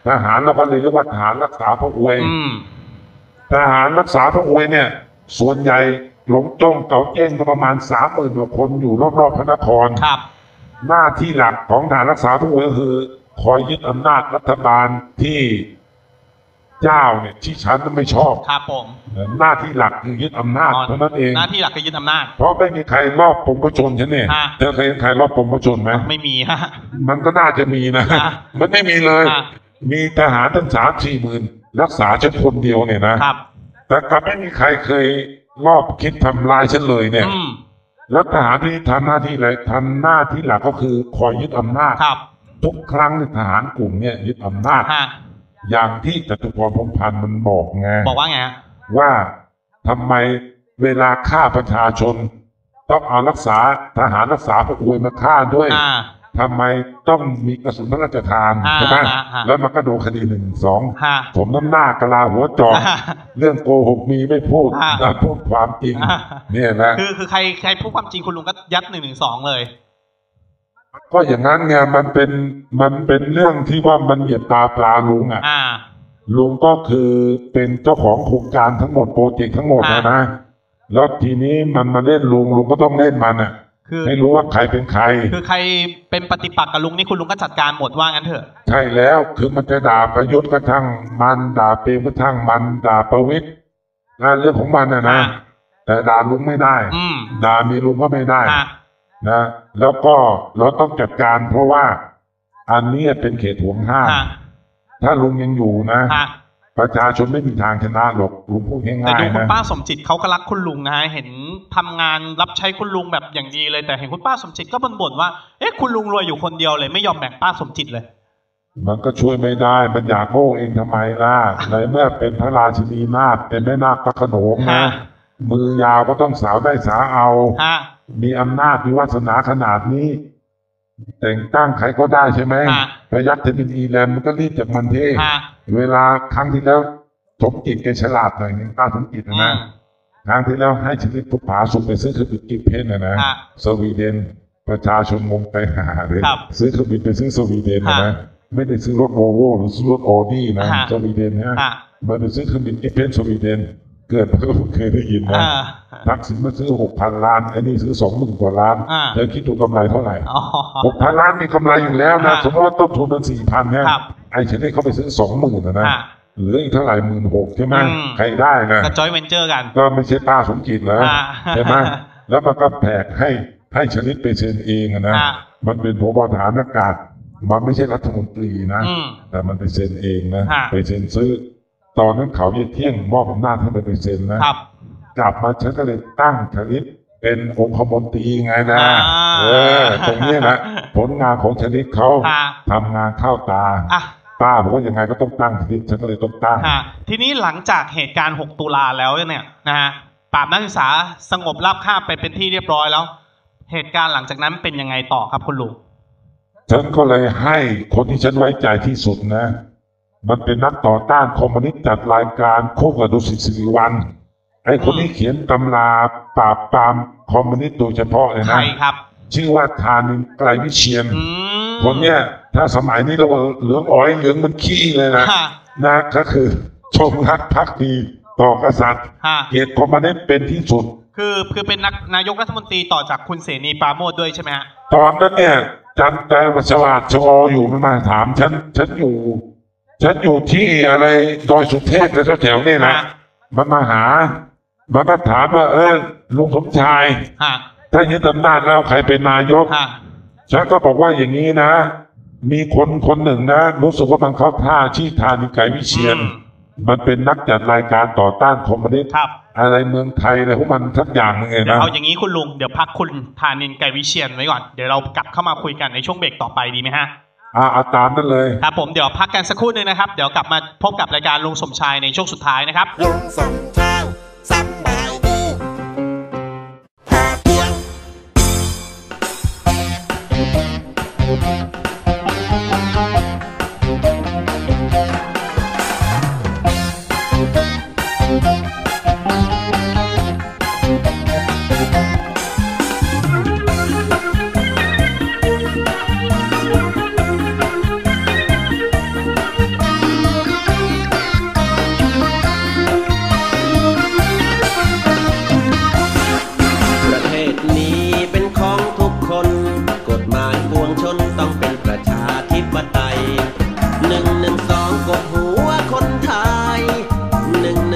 ทหารเราก็เลยเรียกว่าทหารรักษาพระอวยทหารรักษาพระอวยเนี่ยส่วนใหญ่หลงจ้องเก่าเจ้งประมาณ30,000 กว่าคนอยู่รอบๆพระนครครับหน้าที่หลักของทหารรักษาพระอวยก็คือคอยยึดอำนาจรัฐบาลที่เจ้าเนี่ยที่ฉันไม่ชอบครับผมหน้าที่หลักคือยึดอำนาจเท่านั้นเองหน้าที่หลักคือยึดอำนาจเพราะไม่มีใครรอบปมประชนฉันเนี่ยเธอเคยเห็นใครรอบปมประชนไหมไม่มีฮะมันก็น่าจะมีนะมันไม่มีเลยมีทหารตั้ง3-4 หมื่นรักษาฉันคนเดียวเนี่ยนะครับแต่กลับไม่มีใครเคยรอบคิดทำลายฉันเลยเนี่ยแล้วทหารที่ทำหน้าที่อะไรทำหน้าที่หลักก็คือคอยยึดอำนาจทุกครั้งทหารกลุ่มเนี่ยยึดอำนาจอย่างที่จตุพร พรหมพันธ์มันบอกไงบอกว่าไงว่าทำไมเวลาฆ่าประชาชนต้องเอารักษาทหารรักษาพระอวยมาฆ่าด้วยทำไมต้องมีกระสุนพระราชทานใช่ไหมแล้วมันก็โดนคดี1-2ผมน้ำหน้ากะลาหัวจอกเรื่องโกหกมีไม่พูดพูดความจริงเนี่ยนะคือใครพูดความจริงคุณลุงก็ยัด1-2เลยก็อย่างนั้นไงมันเป็นเรื่องที่ว่ามันเหยียบตาปลาลุงลุงก็คือเป็นเจ้าของโครงการทั้งหมดโปรเจกต์ทั้งหมดนะแล้วทีนี้มันมาเล่นลุงก็ต้องเล่นมันให้รู้ว่าใครเป็นใครคือใครเป็นปฏิปักษ์กับลุงนี่คุณลุงก็จัดการหมดว่างั้นเถอะใช่แล้วคือมันจะด่าประยุทธ์ก็ทั้งมันด่าเปรมก็ทั้งมันด่าประวิตรเรื่องของมันนะแต่ด่าลุงไม่ได้ด่ามีลุงก็ไม่ได้นะแล้วก็เราต้องจัดการเพราะว่าอันนี้เป็นเขตห่วงห้ามถ้าลุงยังอยู่นะประชาชนไม่มีทางชนะหรอกลุงพูดง่ายๆนะแต่ดูคุณป้าสมจิตเขาก็รักคุณลุงนะเห็นทำงานรับใช้คุณลุงแบบอย่างดีเลยแต่เห็นคุณป้าสมจิตก็บ่นว่าเอ๊ะคุณลุงรวยอยู่คนเดียวเลยไม่ยอมแบ่งป้าสมจิตเลยมันก็ช่วยไม่ได้มันอยากโง่เองทำไมล่ะในเมื่อเป็นพระราชินีนาถเป็นแม่นาคพระโขนงนะมือยาวก็ต้องสาวได้สาเอามีอำนาจมีวาสนาขนาดนี้แต่งตั้งใครก็ได้ใช่ไหมประยัดเทมินอีแลนด์มันก็รีบจากมันเทเวลาครั้งที่แล้วสมจิตแกฉลาดหน่อยนึงป้าสมจิตนะครั้งที่แล้วให้ชลิดทุกผาสุดไปซื้อเครื่องบินกิฟเพนนะสวีเดนประชาชนงงไปหาเลยซื้อเครื่องบินไปซื้อสวีเดนนะไม่ได้ซื้อรถโวโว่หรือซื้อรถออดี้นะสวีเดนนะมันไปซื้อเครื่องบินกิฟเพนสวีเดนเกิดเพิ่มเคยได้ยินนะทักษิณมาซื้อ 6,000 ล้านไอ้นี่ซื้อ 20,000 กว่าล้านเธอคิดดูกำไรเท่าไหร่ 6,000 ล้านมีกำไรอยู่แล้วนะสมมติว่าต้นทุนมัน 4,000 เนี่ยไอ้เฉลี่ยเขาไปซื้อ 20,000 นะเหลืออีกเท่าไหร่ 16,000 ใช่ไหมใครได้นะก็จอยเวนเจอร์กันก็ไม่ใช่ป้าสมจิตแล้วใช่ไหมแล้วมันก็แผกให้ชลิดไปเซ็นเองนะมันเป็นผบ.ทหารอากาศมันไม่ใช่รัฐมนตรีนะแต่มันไปเซ็นเองนะไปเซ็นซื้อตอนนั้นเขาเที่ยงมอบอำนาจให้ไปเซ็นนะกลับมาฉันก็เลยตั้งชลิดเป็นองคมนตรีไงนะตรงนี้นะผลงานของชลิดเขาทำงานเข้าตาป้าบอกว่ายังไงก็ต้องตั้งชลิดฉันก็เลยต้องตั้งทีนี้หลังจากเหตุการณ์6 ตุลาแล้วเนี่ยนะฮะปราบนักศึกษาสงบราบคาบไปเป็นที่เรียบร้อยแล้วเหตุการณ์หลังจากนั้นเป็นยังไงต่อครับคุณลุงฉันก็เลยให้คนที่ฉันไว้ใจที่สุดนะมันเป็นนักต่อต้านคอมมิวนิสต์จัดรายการคู่กับดุสิตสิริวัลย์ไอ้คนที่เขียนตำราปราบปรามคอมมิวนิสต์โดยเฉพาะเลยนะใช่ครับชื่อว่าธานินทร์ไกรวิเชียรคนเนี้ยถ้าสมัยนี้เราเหลืองอ้อยเหลืองมันขี้เลยนะก็คือชมรักภักดีต่อกษัตริย์เกลียดคอมมิวนิสต์เป็นที่สุดคือเป็นนายกรัฐมนตรีต่อจากคุณเสนีปราโมชด้วยใช่ไหมฮะตอนนั้นเนี่ยจันแต่วัชวาชออยู่มันมาถามฉันอยู่ที่อะไรดอยสุเทพแล้วแถวนี่นะมันมาหามันมาถามว่าลุงสมชายถ้ายึดอำนาจแล้วใครเป็นนายกฉันก็บอกว่าอย่างนี้นะมีคนหนึ่งนะรู้สึกว่ามันเข้าท่าชื่อธานินทร์ไกรวิเชียรมันเป็นนักจัดรายการต่อต้านคอมมิวนิสต์อะไรเมืองไทยอะไรพวกมันทักอย่างนึงเลยนะเอาอย่างนี้คุณลุงเดี๋ยวพักคุณธานินทร์ไกรวิเชียรไว้ก่อนเดี๋ยวเรากลับเข้ามาคุยกันในช่วงเบรกต่อไปดีไหมฮะเอาตามนั่นเลยครับผมเดี๋ยวพักกันสักครู่นึงนะครับเดี๋ยวกลับมาพบกับรายการลุงสมชายในช่วงสุดท้ายนะครับลุงสมชายสบายดีพอเพียง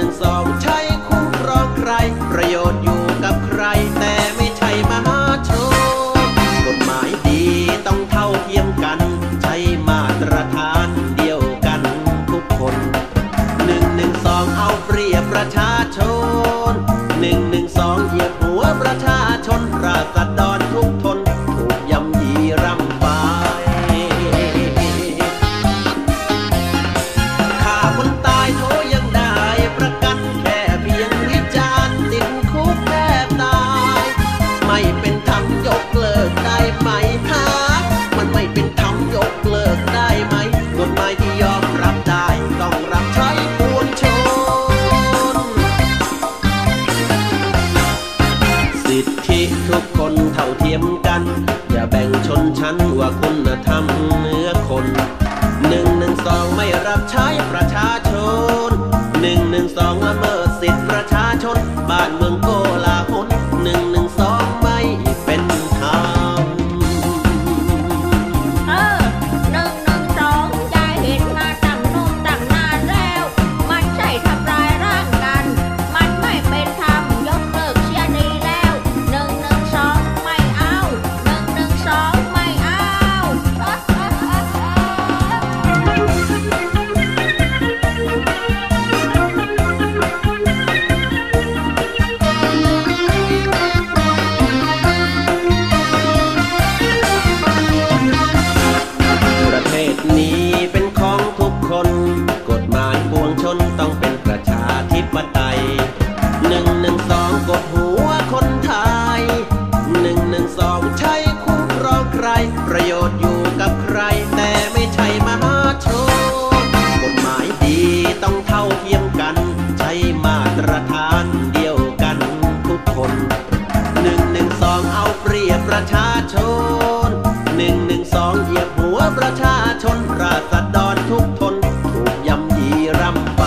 112ใช้คุ้มครองใครประโยชน์อยู่กับใครแต่ไม่ใช่มหาชนกฎหมายดีต้องเท่าเทียมกันใช้มาตรฐานเดียวกันทุกคน112เอาเปรียบประชาชน112เหยียบหัวประชาชนราษฎรทุกทนถูกย่ำยีร่ำไปฆ่าคนตายโถยังได้ประกันแค่เพียงวิจารณ์ติดคุกแทบตายไม่เป็นธรรมยกเลิกได้ไหมหามันไม่เป็นธรรมยกเลิกได้ไหมกฎหมายที่ยอมรับได้ต้องรับใช้ปวงชนสิทธิทุกคนเท่าเทียมกันอย่าแบ่งชนชั้นว่าคุณธรรมเหนือคน112ไม่รับใช้ประชาชน112ละเมิดสิทธิประชาชนบ้านเมืองโกลาหล112ไม่เป็นธรรม 112ยายเห็นมาตั้งนู่นตั้งนานแล้วมันใช่ทำร้ายร่างกันมันไม่เป็นธรรมยกเลิกเสียดีแล้ว112ไม่เอา112ไม่เอาประเทศนี้เป็นของทุกคนกฎหมายปวงชนต้องเป็นประชาธิปไตย112กดหัวคนไทย112ใช้คุ้มครองใครประโยชน์อยู่กับใครแต่ไม่ใช่มหาชนกฎหมายดีต้องเท่าเทียมกันใช้มาตรฐานเดียวกันทุกคน112เอาเปรียบประชาชน112เหยียบหัวประชาชนราษฎรทุกทนถูกย่ำยีร่ำไป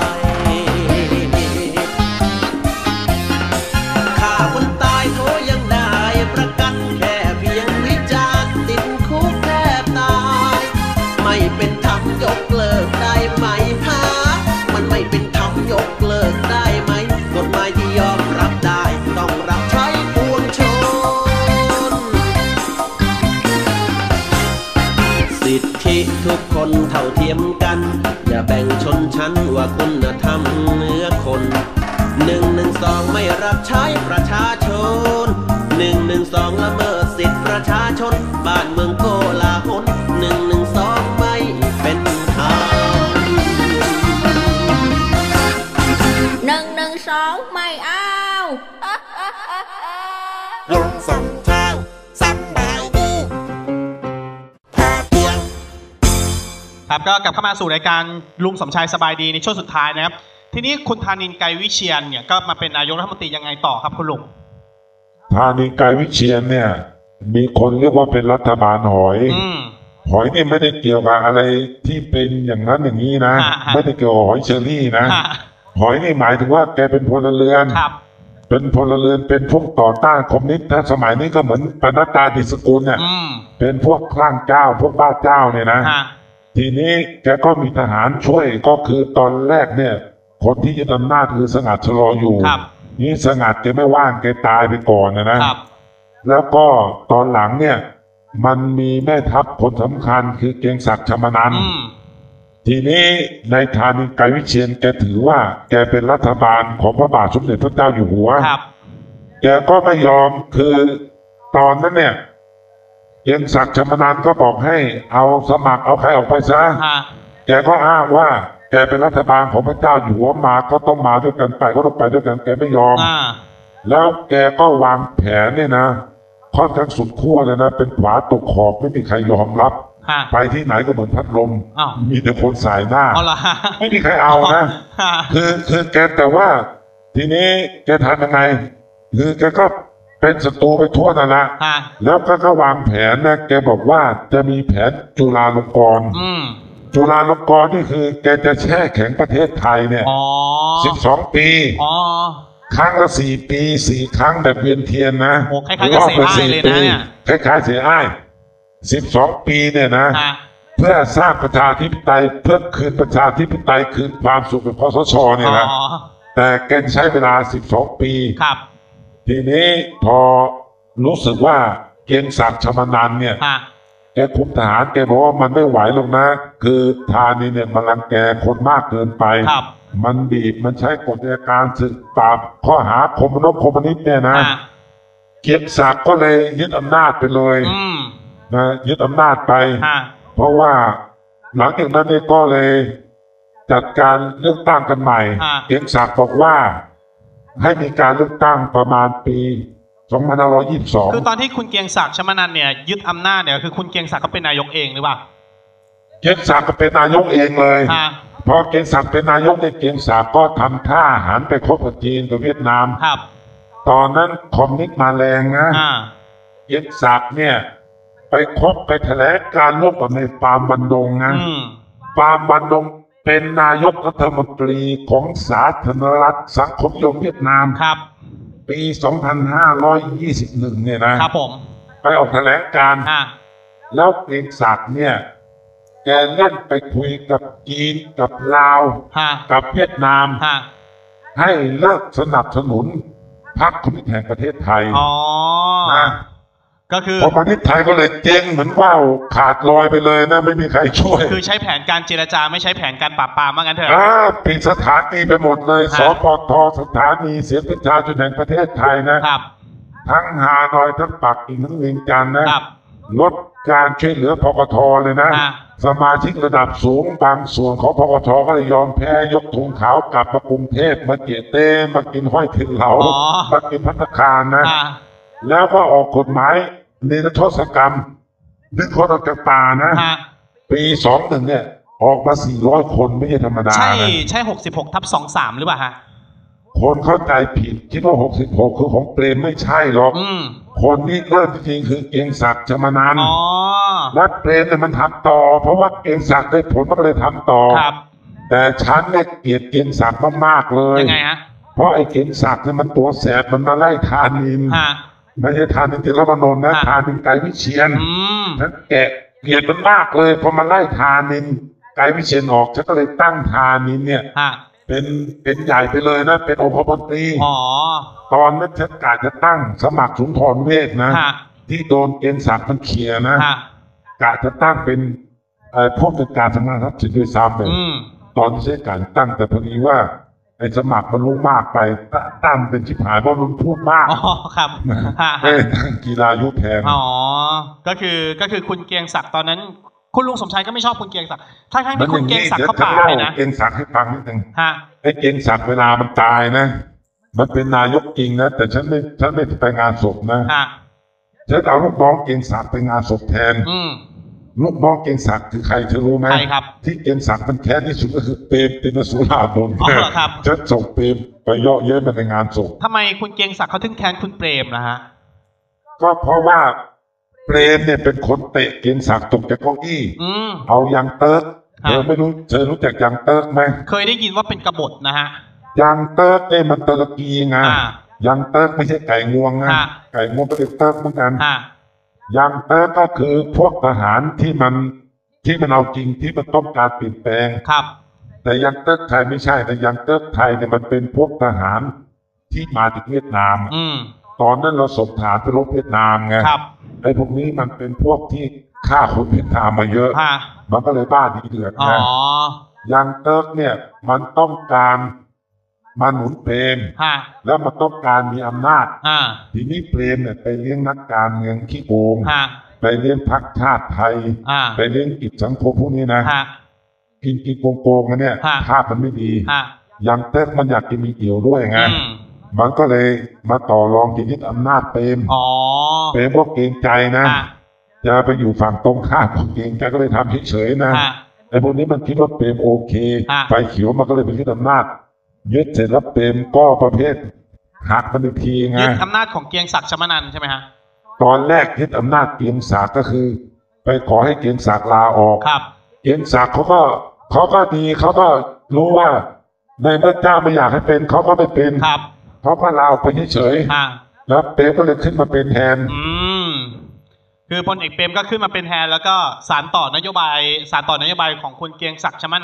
ฆ่าคนตายโถยังได้ประกันแค่เพียงวิจารณ์ติดคุกแทบตายไม่เป็นธรรมยกเลิกได้ไหมหามันไม่เป็นธรรมยกเลิกได้ไหมกฎหมายที่ยอมรับได้ต้องรับใช้ปวงชนสิทธิทุกคนเท่าเทียมกันอย่าแบ่งชนชั้นว่าคุณธรรมเหนือคน112ไม่รับใช้ประชาชน112ละเมิดสิทธิประชาชนบ้านเมืองโกลาหล112ไม่เป็นธรรม 112ไม่เอาลุงสมชายสบายดีพอเพียงครับก็กลับเข้ามาสู่รายการลุงสมชายสบายดีในช่วงสุดท้ายนะครับทีนี้คุณธานินทร์ ไกรวิเชียรเนี่ยก็มาเป็นนายกรัฐมนตรียังไงต่อครับคุณลุงธานินทร์ ไกรวิเชียรเนี่ยมีคนเรียกว่าเป็นรัฐบาลหอยนี่ไม่ได้เกี่ยวกับอะไรที่เป็นอย่างนั้นอย่างนี้นะไม่ได้เกี่ยวกับหอยเชอรี่นะหอยนี่หมายถึงว่าแกเป็นพลเรือนเป็นพลเรือนเป็นพวกต่อต้านคอมมิวนิสต์ถ้าสมัยนี้ก็เหมือนปนัดดาดิษกุลเนี่ยเป็นพวกคลั่งเจ้าพวกบ้าเจ้าเนี่ยนะทีนี้แกก็มีทหารช่วยก็คือตอนแรกเนี่ยคนที่ยึดอำนาจคือสงัดชะลออยู่นี่สงัดแกไม่ว่างแกตายไปก่อนนะแล้วก็ตอนหลังเนี่ยมันมีแม่ทัพคนสำคัญคือเกรียงศักดิ์ชมนันท์ทีนี้ในธานินทร์ ไกรวิเชียรแกถือว่าแกเป็นรัฐบาลของพระบาทสมเด็จพระเจ้าอยู่หัวแกก็ไม่ยอมคือตอนนั้นเนี่ยเกรียงศักดิ์ชมนันท์ก็บอกให้เอาสมัครเอาใครออกไปซะแกก็อ้างว่าแกเป็นรัฐบาลของพระเจ้าอยู่หัวมาก็ต้องมาด้วยกันไปก็ต้องไปด้วยกันแกไม่ยอมแล้วแกก็วางแผนเนี่ยนะค่อนข้างสุดขั้วเลยนะเป็นขวาตกขอบไม่มีใครยอมรับไปที่ไหนก็เหมือนพัดลมมีแต่คนสายหน้าไม่มีใครเอานะคือแกแต่ว่าทีนี้แกทำยังไงคือแกก็เป็นศัตรูไปทั่วนั่นแหละแล้วก็วางแผนนะแกบอกว่าจะมีแผนจุฬาลงกรณ์จุฬาลงกรณ์นี่คือแกจะแช่แข็งประเทศไทยเนี่ย12 ปีครั้งละ4 ปี4 ครั้งแบบเวียนเทียนนะคล้ายๆกับเสียอ้ายเลยนะเนี่ยคล้ายๆเสียอ้าย12 ปีเนี่ยนะเพื่อสร้างประชาธิปไตยเพื่อคืนประชาธิปไตยคืนความสุขเป็นคสชเนี่ยนะแต่แกใช้เวลา12 ปีครับทีนี้พอรู้สึกว่าเกียงศักดิ์ชมนันท์เนี่ยแกคุมทหารแกบอกว่ามันไม่ไหวหรอกนะคือธานีเนี่ยมันรังแกคนมากเกินไปมันบีบมันใช้กฎอัยการศึกปราบข้อหาคอมมิวนิสต์เนี่ยนะเกียงศักดิ์ก็เลยยึดอำนาจไปเลยนะยึดอำนาจไปเพราะว่าหลังจากนั้นเนี่ยก็เลยจัดการเลือกตั้งกันใหม่เกียงศักดิ์บอกว่าให้มีการเลือกตั้งประมาณปี2522 คือตอนที่คุณเกียงศักดิ์ชมนันท์เนี่ยยึดอำนาจเนี่ยคือคุณเกียงศักดิ์ก็เป็นนายกเองหรือเปล่าเกียงศักดิ์ก็เป็นนายกเองเลยพอเกียงศักดิ์เป็นนายกในเกียงศักดิ์ก็ทำท่าหันไปคบกับจีนกับเวียดนามครับตอนนั้นคอมมิวนิสต์มาแรงนะเกียงศักดิ์เนี่ยไปแถลงการร่วมกับในปามบันดงนะปามบันดงเป็นนายกรัฐมนตรีของสาธารณรัฐสังคมนิยมเวียดนามครับปี2521เนี่ยนะครับผมไปออกแถลงการแล้วเกียงศักดิ์เนี่ยแกเล่นไปคุยกับจีนกับลาวกับเวียดนามให้เลิกสนับสนุนพรรคคอมมิวนิสต์แห่งประเทศไทยนะก็คือประเทศไทยก็เลยเจ๊งเหมือนว่าวขาดลอยไปเลยนะไม่มีใครช่วยคือใช้แผนการเจรจาไม่ใช้แผนการปราบปรามว่างั้นเถอะปิดสถานีไปหมดเลยสปท.สถานีเสียงประชาชนแห่งประเทศไทยนะครับทั้งฮานอยทั้งปักกิ่งทั้งเวียงจันทร์นะลดการช่วยเหลือพกท.เลยนะสมาชิกระดับสูงบางส่วนของพกท.ก็เลยยอมแพ้ยกธงขาวกลับมากรุงเทพมาเกียเต้มากินห้อยถึงเหลามากินภัตตาคารนะแล้วก็ออกกฎหมายนิรโทษกรรมดึงคนออกจากป่านะปี21เนี่ยออกมา400 คนไม่ใช่ธรรมดาใช่66/23หรือเปล่าฮะคนเข้าใจผิดคิดว่า66คือของเปรมไม่ใช่หรอกคนนี้เริ่มจริงๆคือเกียงศักดิ์ชมนันท์และเปรมเนี่ยมันทำต่อเพราะว่าเกียงศักดิ์ได้ผลมันก็เลยทำต่อแต่ฉันเนี่ยเกลียดเกียงศักดิ์มากๆเลยยังไงฮะเพราะไอ้เกียงศักดิ์เนี่ยมันตัวแสบมันมาไล่ธานินไม่ใช่ธานินเทพนนท์นะธานินไกรวิเชียรฉันแกะเกลียดมันมากเลยพอมาไล่ธานินไกรวิเชียรออกฉันก็เลยตั้งธานินเนี่ยเป็นใหญ่ไปเลยนะเป็นองคมนตรีตอนนั้นฉันกะจะตั้งสมัครสุนทรเวชนะที่โดนเกียงศักดิ์มันเขี่ยนะกะจะตั้งเป็นผู้จัดการสำนักทรัพย์สินด้วยซ้ำเลยตอนที่ใช้การตั้งแต่พอดีว่าไอ้สมัครมันรู้มากไปตั้งเป็นชิบหายเพราะมันพูดมากครับไม่ตั้งกีฬายุทธแทนก็คือคุณเกียงศักดิ์ตอนนั้นคุณลุงสมชายก็ไม่ชอบคุณเกียงศักดิ์ทั้งที่คุณเกียงศักดิ์เขาป่าเลยนะเกียงศักดิ์ให้ฟังนิดนึงไอ้เกียงศักดิ์เวลามันตายนะมันเป็นนายกจริงนะแต่ฉันไม่ไปงานศพนะฉันเอาลูกน้องเกียงศักดิ์ไปงานศพแทนลูกน้องเกียงศักดิ์คือใครเธอรู้ไหมที่เกียงศักดิ์มันแค้นที่สุดก็คือเปรมตินสุราดลฉันส่งเปรมไปเยาะเย้ยมาในงานศพทำไมคุณเกียงศักดิ์เขาถึงแค้นคุณเปรมนะฮะก็เพราะว่าเปรมเนี่ยเป็นคนเตะเกียงศักดิ์ตกจากเก้าอี้เอายังเติร์กเธอรู้จักยังเติร์กไหมเคยได้ยินว่าเป็นกบฏนะฮะยังเติร์กเนี่ยมันตุรกีไงยังเติร์กไม่ใช่ไก่งวงนะไก่งวงเป็นเติร์กเหมือนกันยังเติร์กก็คือพวกทหารที่มันเอาจริงที่มันต้องการเปลี่ยนแปลงครับแต่ยังเติร์กไทยไม่ใช่แต่ยังเติร์กไทยเนี่ยมันเป็นพวกทหารที่มาจากเวียดนามตอนนั้นเราส่งทหารไปรบเวียดนามไงไอ้พวกนี้มันเป็นพวกที่ฆ่าคนเวียดนามมาเยอะมันก็เลยบ้าดีเดือดนะยังเติร์กเนี่ยมันต้องการมาหนุนเปรมแล้วมันต้องการมีอำนาจทีนี้เปรมเนี่ยไปเลี้ยงนักการเมืองขี้โกงไปเลี้ยงพรรคชาติไทยไปเลี้ยงกิจสังคมพวกนี้นะกินโกงกันเนี่ยภาพมันไม่ดียังเติร์กมันอยากจะมีเกี่ยวด้วยไงมันก็เลยมาต่อรองยึดอำนาจเปรมพวกเกรงใจนะจะไปอยู่ฝั่งตรงข้ามของเกรงใจก็เลยทำเฉยๆนะไอ้พวกนี้มันคิดว่าเปรมโอเคไฟเขียวมันก็เลยไปยึดอำนาจยึดเสร็จแล้วเปรมก็ประเภทหักมันอีกทีไงยึดอำนาจของเกียงศักดิ์ชมนันท์ใช่ไหมฮะตอนแรกยึดอำนาจเกียงศักดิ์ก็คือไปขอให้เกียงศักดิ์ลาออกเกียงศักดิ์เขาก็ดีเขาก็รู้ว่าในพระเจ้าไม่อยากให้เป็นเขาก็ไม่เป็นเขาก็ลาออกไปเฉยๆแล้วเปรมก็เลยขึ้นมาเป็นแทนคือพลเอกเปรมก็ขึ้นมาเป็นแทนแล้วก็สานต่อนโยบายของคุณเกียงศักดิ์ชมนันท์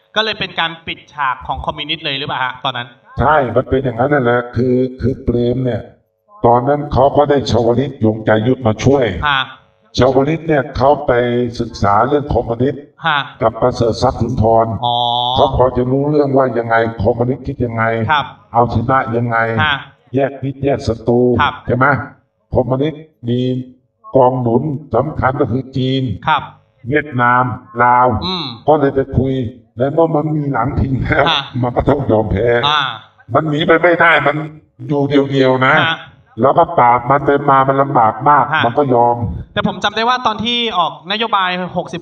ก็เลยเป็นการปิดฉากของคอมมิวนิสต์เลยหรือเปล่าฮะตอนนั้นใช่มันเป็นอย่างนั้นนั่นแหละคือเปรมเนี่ยตอนนั้นเขาก็ได้ชวลิตยงใจยุทธมาช่วยชวลิตเนี่ยเขาไปศึกษาเรื่องคอมมิวนิสต์กับประเสริฐทรัพย์สุนทรเขาพอจะรู้เรื่องว่ายังไงคอมมิวนิสต์คิดยังไงเอาชนะยังไงแยกมิตรแยกศัตรูใช่ไหมคอมมิวนิสต์มีกองหนุนสำคัญก็คือจีนเวียดนามลาวก็เลยไปคุยแล้วเมื่อมันมีหลังทิ้งแล้วมันก็ต้องยอมแพ้มันหนีไปไม่ได้มันอยู่เดียวๆนะแล้วก็ปราบมันไปมามันลำบากมากมันก็ยอมแต่ผมจำได้ว่าตอนที่ออกนโยบาย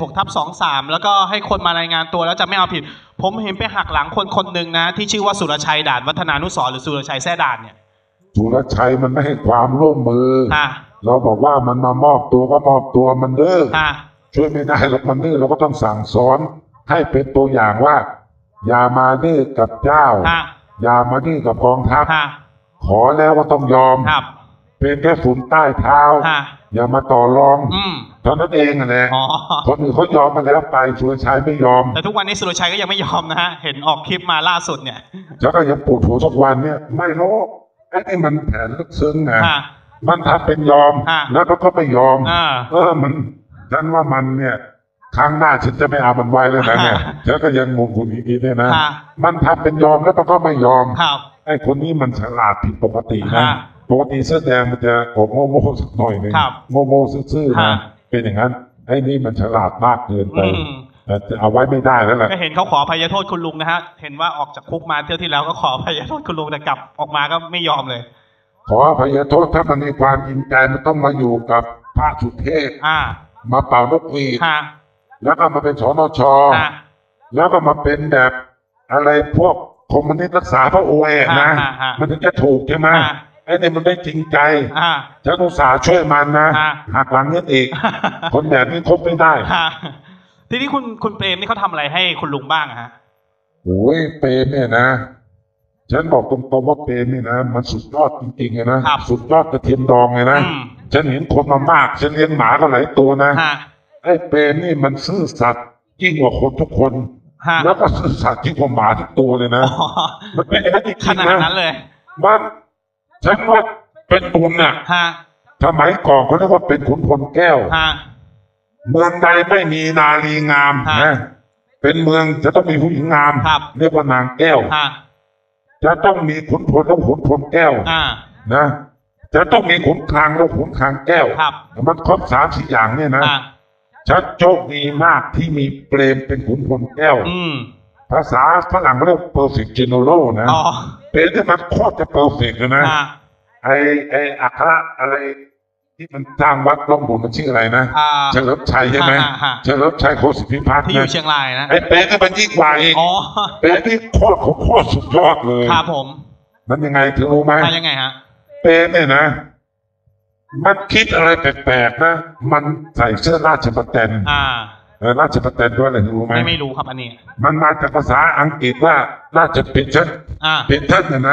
66/23แล้วก็ให้คนมารายงานตัวแล้วจะไม่เอาผิดผมเห็นไปหักหลังคนหนึ่งนะที่ชื่อว่าสุรชัยด่านวัฒนานุสรณ์หรือสุรชัยแซ่ด่านเนี่ยสุรชัยมันไม่ให้ความร่วมมือเราบอกว่ามันมามอบตัวก็มอบตัวมันดื้อช่วยไม่ได้หรอกมันดื้อเราก็ต้องสั่งสอนให้เป็นตัวอย่างว่าอย่ามาดื้อกับเจ้าอย่ามาดื้อกับกองทัพขอแล้วว่าต้องยอมเป็นแค่ฝุ่นใต้เท้าอย่ามาต่อรองเท่านั้นเองแหละคนอื่นเขายอมมาแล้วไปสุรชัยไม่ยอมแต่ทุกวันนี้สุรชัยก็ยังไม่ยอมนะฮะเห็นออกคลิปมาล่าสุดเนี่ยแล้วก็ยังปวดหัวทุกวันเนี่ยไม่รู้ไอ้นี่มันแผนลึกซึ้งนะมันทำเป็นยอมแล้วก็ไม่ยอมมันฉันว่ามันเนี่ยครั้งหน้าฉันจะไม่เอามันไว้แล้วนะเนี่ยฉันก็ยังงงคุณอีกทีเนี่ยนะมันทำเป็นยอมแล้วก็ไม่ยอมไอ้คนนี้มันฉลาดผิดปกตินะปกติเสื้อแดงมันจะออกโง่ๆสักหน่อยนึงโง่ๆซื่อๆนะเป็นอย่างนั้นไอ้นี่มันฉลาดมากเกินไปแต่เอาไว้ไม่ได้แล้วแหละก็เห็นเขาขออภัยโทษคุณลุงนะฮะเห็นว่าออกจากคุกมาเที่ยวที่แล้วก็ขออภัยโทษคุณลุงแต่กลับออกมาก็ไม่ยอมเลยขออภัยโทษถ้ามันมีความจริงใจมันต้องมาอยู่กับพระสุเทพมาเป่านกหวีดแล้วก็มาเป็นสนช.แล้วก็มาเป็นแบบอะไรพวกคอมมิวนิสต์รักษาพระโอเอนะมันถึงจะถูกใช่ไหมไอ้เนี่ยมันได้จริงใจฉันอุตส่าห์ช่วยมันนะหักหลังเงี้ยอีกคนแบบนี้คบไม่ได้ทีนี้คุณเปรมนี่เขาทำอะไรให้คุณลุงบ้างฮะโอ้ยเปรมเนี่ยนะฉันบอกตรงๆว่าเปรมนี่นะมันสุดยอดจริงๆเลยนะสุดยอดกระเทียมดองเลยนะฉันเห็นคนมามากฉันเลี้ยงหมาก็หลายตัวนะไอ้เปรมนี่มันซื่อสัตย์ยิ่งกว่าคนทุกคนแล้วก็ซื่อสัตย์ยิ่งกว่าหมาทุกตัวเลยนะมันเป็นอะไรที่ขนาดนั้นเลยมันฉันว่าเป็นบุญน่ะสมัยก่อนเขาเรียกว่าเป็นขุนพลแก้วเมืองใดไม่มีนารีงามนะเป็นเมืองจะต้องมีผู้หญิงงามเรียกว่านางแก้วจะต้องมีขุนพลแล้วขุนพลแก้วนะจะต้องมีขุนคลังแล้วขุนคลังแก้วมันครบ3-4อย่างเนี่ยนะฉันโชคดีมากที่มีเปรมเป็นขุนพลแก้วภาษาฝรั่งเรียก perfect general นะเป็นที่มันโคตรจะ perfect เลยนะไออัครอะไรที่มันสร้างวัดร่องบุญมันชื่ออะไรนะเฉลิมชัยใช่ไหมเฉลิมชัยโคสิทธิพัฒน์ที่อยู่เชียงรายนะไอเป๊ะที่มันยิ่งกว่าอีกเป๊ะที่โคตรสุดยอดเลยครับผมมันยังไงถึงรู้ไหมยังไงฮะเป๊ะเนี่ยนะมันคิดอะไรแปลกๆนะมันใส่เสื้อราชประแตนราชประแตนด้วยอะไรรู้ไหมไม่รู้ครับอันนี้มันมาจากภาษาอังกฤษว่าราชเพนชั่นเพนชั่นนะ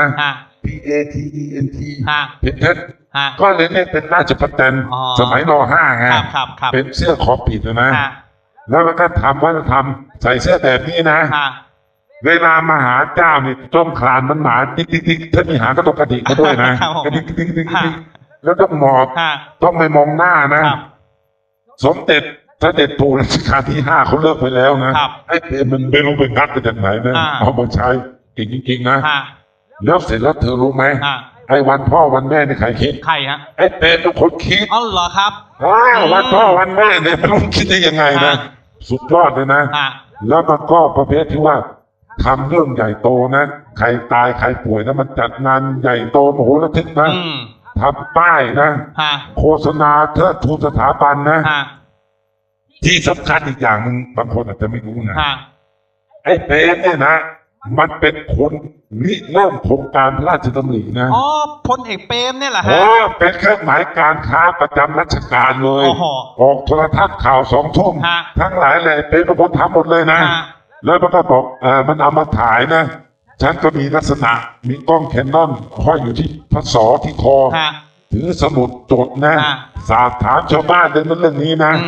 PATENT เพนชั่นก็เลยเนี่ยเป็นราชประแตนสมัยร.5ไงเป็นเสื้อคอปิดนะแล้วมันก็ทำวัฒนธรรมใส่เสื้อแบบนี้นะเวลามาหาเจ้านี่ต้องคลานมันหมาติ๊กๆถ้ามีหาก็ต้องกระดิกมาด้วยนะกระดิกแล้วต้องหมอบต้องไม่มองหน้านะสมเด็จพระเดชปู่รัชกาลที่5เขาเลิกไปแล้วนะไอ้เปรมมันไม่รู้ไปงัดไปจากไหนนะเอามาใช้จริงๆนะแล้วเสร็จแล้วเธอรู้ไหมไอ้วันพ่อวันแม่นี่ใครคิดใครฮะไอ้เปรมเป็นคนคิดอ๋อเหรอครับวันพ่อวันแม่เนี่ยไม่รู้คิดได้ยังไงนะสุดยอดเลยนะแล้วมันก็ประเภทที่ว่าทำเรื่องใหญ่โตนะใครตายใครป่วยนะมันจัดงานใหญ่โตมโหฬารนะทำป้ายนะโฆษณาเทิดทูนสถาบันนะที่สำคัญอีกอย่างนึงบางคนอาจจะไม่รู้นะไอ้เปรมเนี่ยนะมันเป็นคนริเริ่มโครงการพระราชดำรินะพลเอกเปรมเนี่ยแหละฮะเป็นเครื่องหมายการค้าประจำราชการเลยออกโทรทัศน์ข่าว2 ทุ่มทั้งหลายเลยเป็นคนทำหมดเลยนะแล้วมันก็บอกมันเอามาถ่ายนะฉันก็มีลักษณะมีกล้องแคนนอนห้อยอยู่ที่พระศอที่คอถือสมุดจดนะสอบถามชาวบ้านเรื่องนี้นะ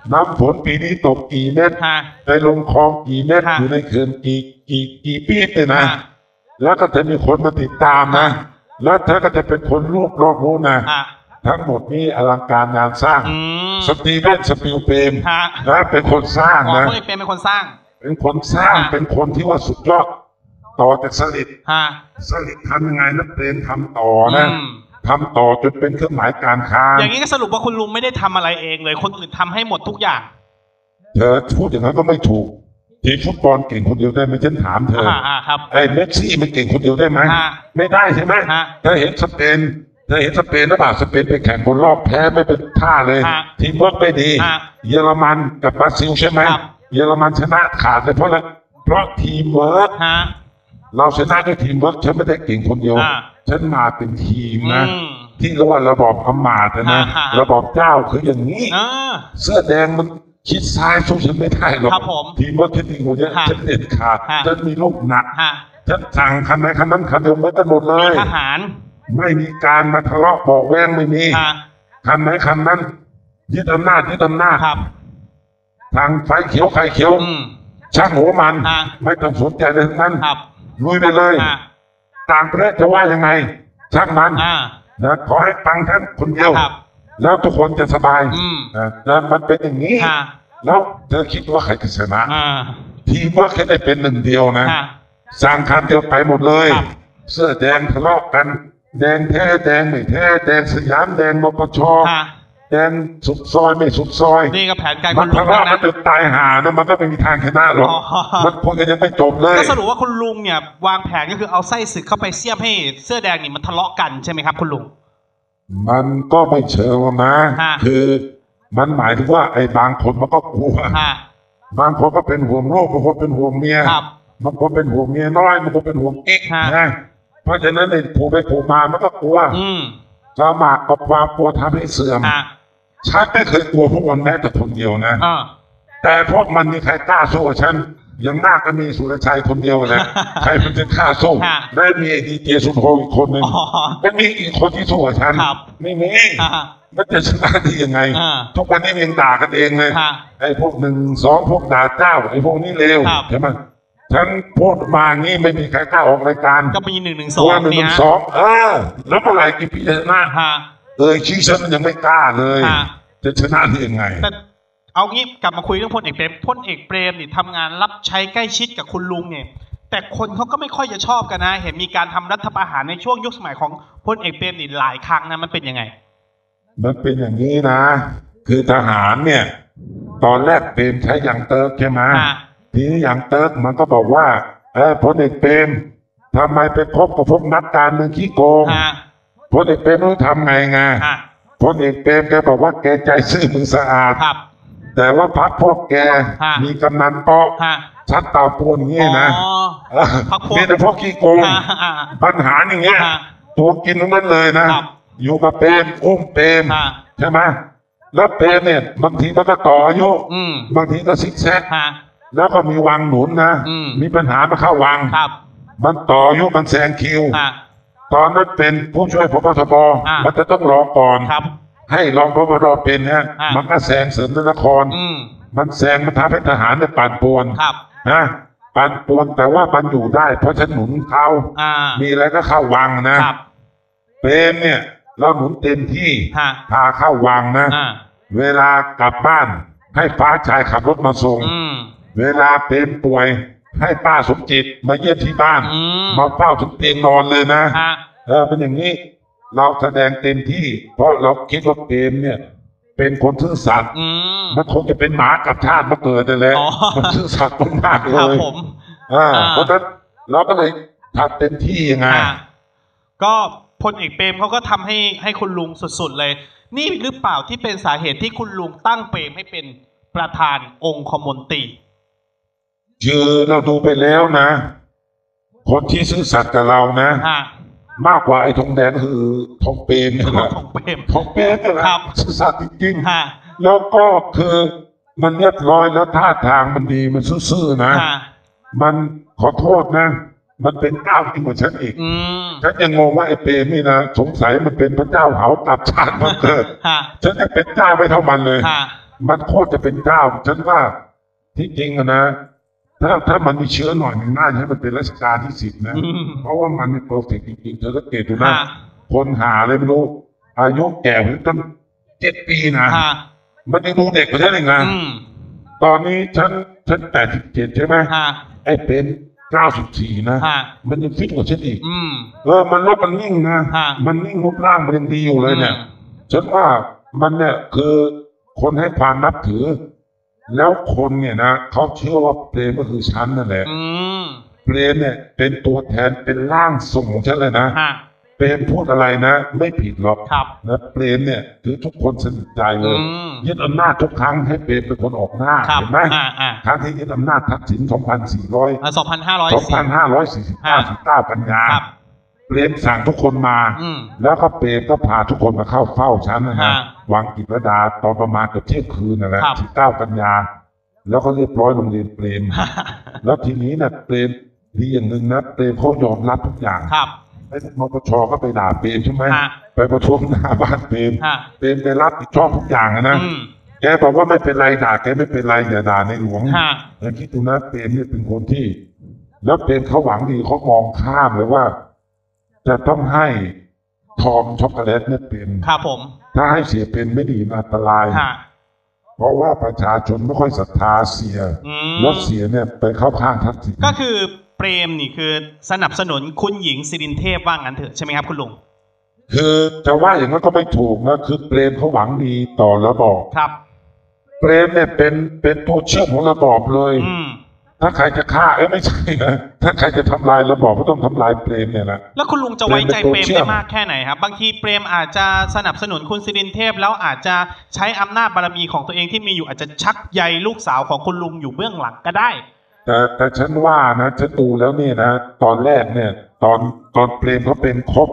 น้ำฝนปีนี้ตกกี่เม็ดในลงคลองกี่เม็ดอยู่ในเขื่อนกี่ปีเนี่ยนะแล้วก็จะมีคนมาติดตามนะแล้วเธอก็จะเป็นคนรวบรู้นะทั้งหมดนี้อลังการงานสร้างสตีเวนสปิลเปรมนะเป็นคนสร้างนะเป็นคนสร้างเป็นคนที่ว่าสุดยอดต่อจากสลิดทำยังไงนักเรียนทำต่อนะทำต่อจนเป็นเครื่องหมายการค้าอย่างนี้ก็สรุปว่าคุณลุงไม่ได้ทำอะไรเองเลยคนอื่นทำให้หมดทุกอย่างเธอพูดอย่างนั้นก็ไม่ถูกทีมฟุตบอลเก่งคนเดียวได้ไหมฉันถามเธอไอ้เมสซี่มันเก่งคนเดียวได้ไหมไม่ได้ใช่ไหมเธอเห็นสเปนหรือเปล่าสเปนไปแข่งบนรอบแพ้ไม่เป็นท่าเลยทีมเวิร์กไม่ดีเยอรมันกับบราซิลใช่ไหมเยอรมันชนะขาดเลยเพราะทีมเวิร์กเราชนะด้วยทีมเวิร์กฉันไม่ได้เก่งคนเดียวฉันมาเป็นทีมนะที่เรียกว่าระบอบอำมาตย์นะระบอบเจ้าคืออย่างนี้เสื้อแดงมันคิดซ้ายสู้ฉันไม่ได้หรอกทีมเวิร์กฉันดีกว่าเยอะฉันเด็ดขาดฉันมีลูกหนักฉันสั่งคันไหนคันนั้นคันเดียวไม่กันหมดเลยทหารไม่มีการมาทะเลาะบอกแว้งไม่มีคันไหนคันนั้นยึดอำนาจทางไฟเขียวไฟเขียวช่างหัวมันไม่ต้องสนใจเลยทั้งนั้นลุยไปเลยต่างประเทศจะว่ายังไงช่างมันนะขอให้ฟังท่านคนเดียวแล้วทุกคนจะสบายนะมันเป็นอย่างนี้แล้วเธอคิดว่าใครจะชนะทีมว่าแค่ได้เป็นหนึ่งเดียวนะสร้างคันเดียวไปหมดเลยเสื้อแดงทะเลาะกันแดงแท้แดงไม่แท้แดงสยามแดงนปชแดงสุดซอยไม่สุดซอยนี่ก็แผนการมันทะเลาะมันจะตายหานะมันก็ไม่มีทางชนะหรอกมันคงจะยังไม่จบเลยก็สรุปว่าคุณลุงเนี่ยวางแผนก็คือเอาไส้ศึกเข้าไปเสียบให้เสื้อแดงนี่มันทะเลาะกันใช่ไหมครับคุณลุงมันก็ไม่เชิงนะคือมันหมายถึงว่าไอ้บางคนมันก็กลัวบางคนก็เป็นห่วงโลกบางคนเป็นห่วงเมียบางคนเป็นห่วงเมียน้อยบางคนเป็นห่วงเอ็กนะเพราะฉะนั้นในผูไปผูมามันก็กลัวสมาร์กับความกลัวทำให้เสื่อมฉันไม่เคยกลัวพวกมันแม้แต่คนเดียวนะแต่พวกมันมีใครกล้าสู้กับฉันยังมากก็มีสุรชัยคนเดียวแหละใครมันจะกล้าสู้ได้มีไอ้ดีเจสุนโธอีกคนหนึ่งไม่มีอีกคนที่สู้กับฉันไม่มีมันจะชนะได้ยังไงทุกวันนี้ยังด่ากันเองเลยไอ้พวก1-2พวกด่าเจ้าไอ้พวกนี้เลวใช่ไหมฉันพูดมางี้ไม่มีใครกล้าออกรายการก็มี1-2 เนี่ยแล้วเมื่อไหร่กี่ปีชนะชี้ฉันมันยังไม่กล้าเลยจะชนะได้ยังไงแต่เอางี้กลับมาคุยเรื่องพลเอกเปรมนี่ทำงานรับใช้ใกล้ชิดกับคุณลุงเนี่ยแต่คนเขาก็ไม่ค่อยจะชอบกันนะเห็นมีการทำรัฐประหารในช่วงยุคสมัยของพลเอกเปรมนี่หลายครั้งนะมันเป็นยังไงมันเป็นอย่างนี้นะคือทหารเนี่ยตอนแรกเปรมใช้อย่างเติร์กใช่ไหมทีนี้อย่างเติร์กมันก็บอกว่าพลเอกเปรมทำไมไปพบกับพวกนักการเมืองขี้โกงพลเอกเปรมรู้ทำไงพลเอกเปรมแกบอกว่าแกใจซื่อมือสะอาดแต่ว่าพรรคพวกแกมีกำนันเปาะชัดตาปูนงี้นะมีแต่พวกขี้โกงปัญหาอย่างเงี้ยตัวกินนั้นเลยนะอยู่กับเปรมอุ้มเปรมใช่ไหมแล้วเปรมเนี่ยบางทีมันก็ต่ออายุบางทีก็ซิกแซกแล้วก็มีวังหนุนนะมีปัญหามาเข้าวังมันต่ออายุมันแซงคิวตอนนั้นเป็นผู้ช่วยพบทบมันจะต้องรอก่อนให้รองพบตรเป็นฮะมันก็แซงเสริมนครมันแซงมันทำให้ทหารเนี่ยปั่นป่วนนะปั่นป่วนแต่ว่ามันอยู่ได้เพราะฉันหนุนเขามีอะไรก็เข้าวังนะเป็นเนี่ยเราหนุนเต็มที่พาเข้าวังนะเวลากลับบ้านให้ฟ้าชายขับรถมาส่งเวลาเป็นป่วยให้ป้าสมจิตมาเยี่ยมที่บ้านมาเฝ้าถึงเตียงนอนเลยนะเป็นอย่างนี้เราแสดงเต็มที่เพราะเราคิดว่าเปรมเนี่ยเป็นคนซื่อสัตย์มันคงจะเป็นหมากับชาติมาเกิดนั่นแหละมันซื่อสัตย์มากเลยเพราะฉะนั้นเราก็เลยทำเต็มที่ยังไงก็พลเอกเปรมเขาก็ทำให้คุณลุงสุดๆเลยนี่หรือเปล่าที่เป็นสาเหตุที่คุณลุงตั้งเปรมให้เป็นประธานองคมนตรีคือเราดูไปแล้วนะคนที่ซื่อสัตย์กับเรานะมากกว่าไอ้ทองแดงคือทองเปรมนี่แหละทองเปรมนี่แหละซื่อสัตย์จริงๆแล้วก็คือมันเรียบร้อยแล้วท่าทางมันดีมันซื่อๆนะมันขอโทษนะมันเป็นเจ้าที่เหมือนฉันอีกฉันยังงงว่าไอ้เปรมนี่นะสงสัยมันเป็นพระเจ้าเหาตับชาติมาเกิดฉันจะเป็นเจ้าไม่เท่ามันเลยมันโคตรจะเป็นเจ้าฉันว่าที่จริงนะถ้ามันมีเชื้อหน่อยหนึ่งน่าจะให้มันเป็นรัชกาลที่10นะเพราะว่ามันไม่เพอร์เฟกต์จริงๆเธอสังเกตดูนะคนหาเลยไม่รู้อายุแก่ถึงตั้ง7 ปีนะมันยังดูเด็กกว่าฉันเลยนะตอนนี้ฉัน87ใช่ไหมไอ้เป็น94นะมันยังฟิตกว่าฉันอีกมันลดมันนิ่งนะมันนิ่งรูปร่างมันยังดีอยู่เลยเนี่ยฉันว่ามันเนี่ยคือคนให้ความนับถือแล้วคนเนี่ยนะเขาเชื่อว่าเปรมก็คือฉันนั่นแหละเปรมเนี่ยเป็นตัวแทนเป็นร่างทรงของฉันเลยนะเปรมพูดอะไรนะไม่ผิดหรอกนะเปรมเนี่ยคือทุกคนสนิทใจเลยยึดอำนาจทุกครั้งให้เปรมเป็นคนออกหน้าเห็นไหมครั้งที่ยึดอำนาจทักษิณ2549กันยาเปรมสั่งทุกคนมาแล้วก็เปรมก็พาทุกคนมาเข้าเฝ้าฉันนะฮะวังกิตรดาตอนประมาณเกือบเที่ยงคืนนั่นแหละ19 กันยาแล้วก็เรียบร้อยโรงเรียนเปรมแล้วทีนี้เนี่ยเปรมดีอย่างหนึ่งนะเปรมเขายอมรับทุกอย่างไอ้นปช.ก็ไปด่าเปรมใช่ไหมไปประท้วงหน้าบ้านเปรมไปรับผิดชอบทุกอย่างนะแกบอกว่าไม่เป็นไรด่าแกไม่เป็นไรอย่าด่าในหลวงแล้วคิดดูนะเปรมเนี่ยเป็นคนที่แล้วเปรมเขาหวังดีเขามองข้ามเลยว่าจะต้องให้ทอมช็อกโกแลตเนี่ยเป็นครับผมถ้าให้เสียเป็นไม่ดีอันตรายเพราะว่าประชาชนไม่ค่อยศรัทธาเสียแล้วเสียเนี่ยไปเข้าข้างทักษิณก็คือเปรมนี่คือสนับสนุนคุณหญิงสิรินเทพว่างั้นเถอะใช่ไหมครับคุณลุงคือจะว่าอย่างนั้นก็ไม่ถูกนะคือเปรมเขาหวังดีต่อระบอบครับเปรมเนี่ยเป็นตัวเชื่อมของระบอบเลยถ้าใครจะฆ่าไม่ใช่นะถ้าใครจะทำลายระบอบก็ต้องทำลายเปรมเนี่ยนะแล้วคุณลุงจะไว้ใจเปรมได้มากแค่ไหนครับบางทีเปรมอาจจะสนับสนุนคุณสิรินเทพแล้วอาจจะใช้อำนาจบารมีของตัวเองที่มีอยู่อาจจะชักใยลูกสาวของคุณลุงอยู่เบื้องหลังก็ได้แต่ฉันว่านะฉันดูแล้วเนี่ยนะตอนแรกเนี่ยตอนเปรมเขาเป็นครบ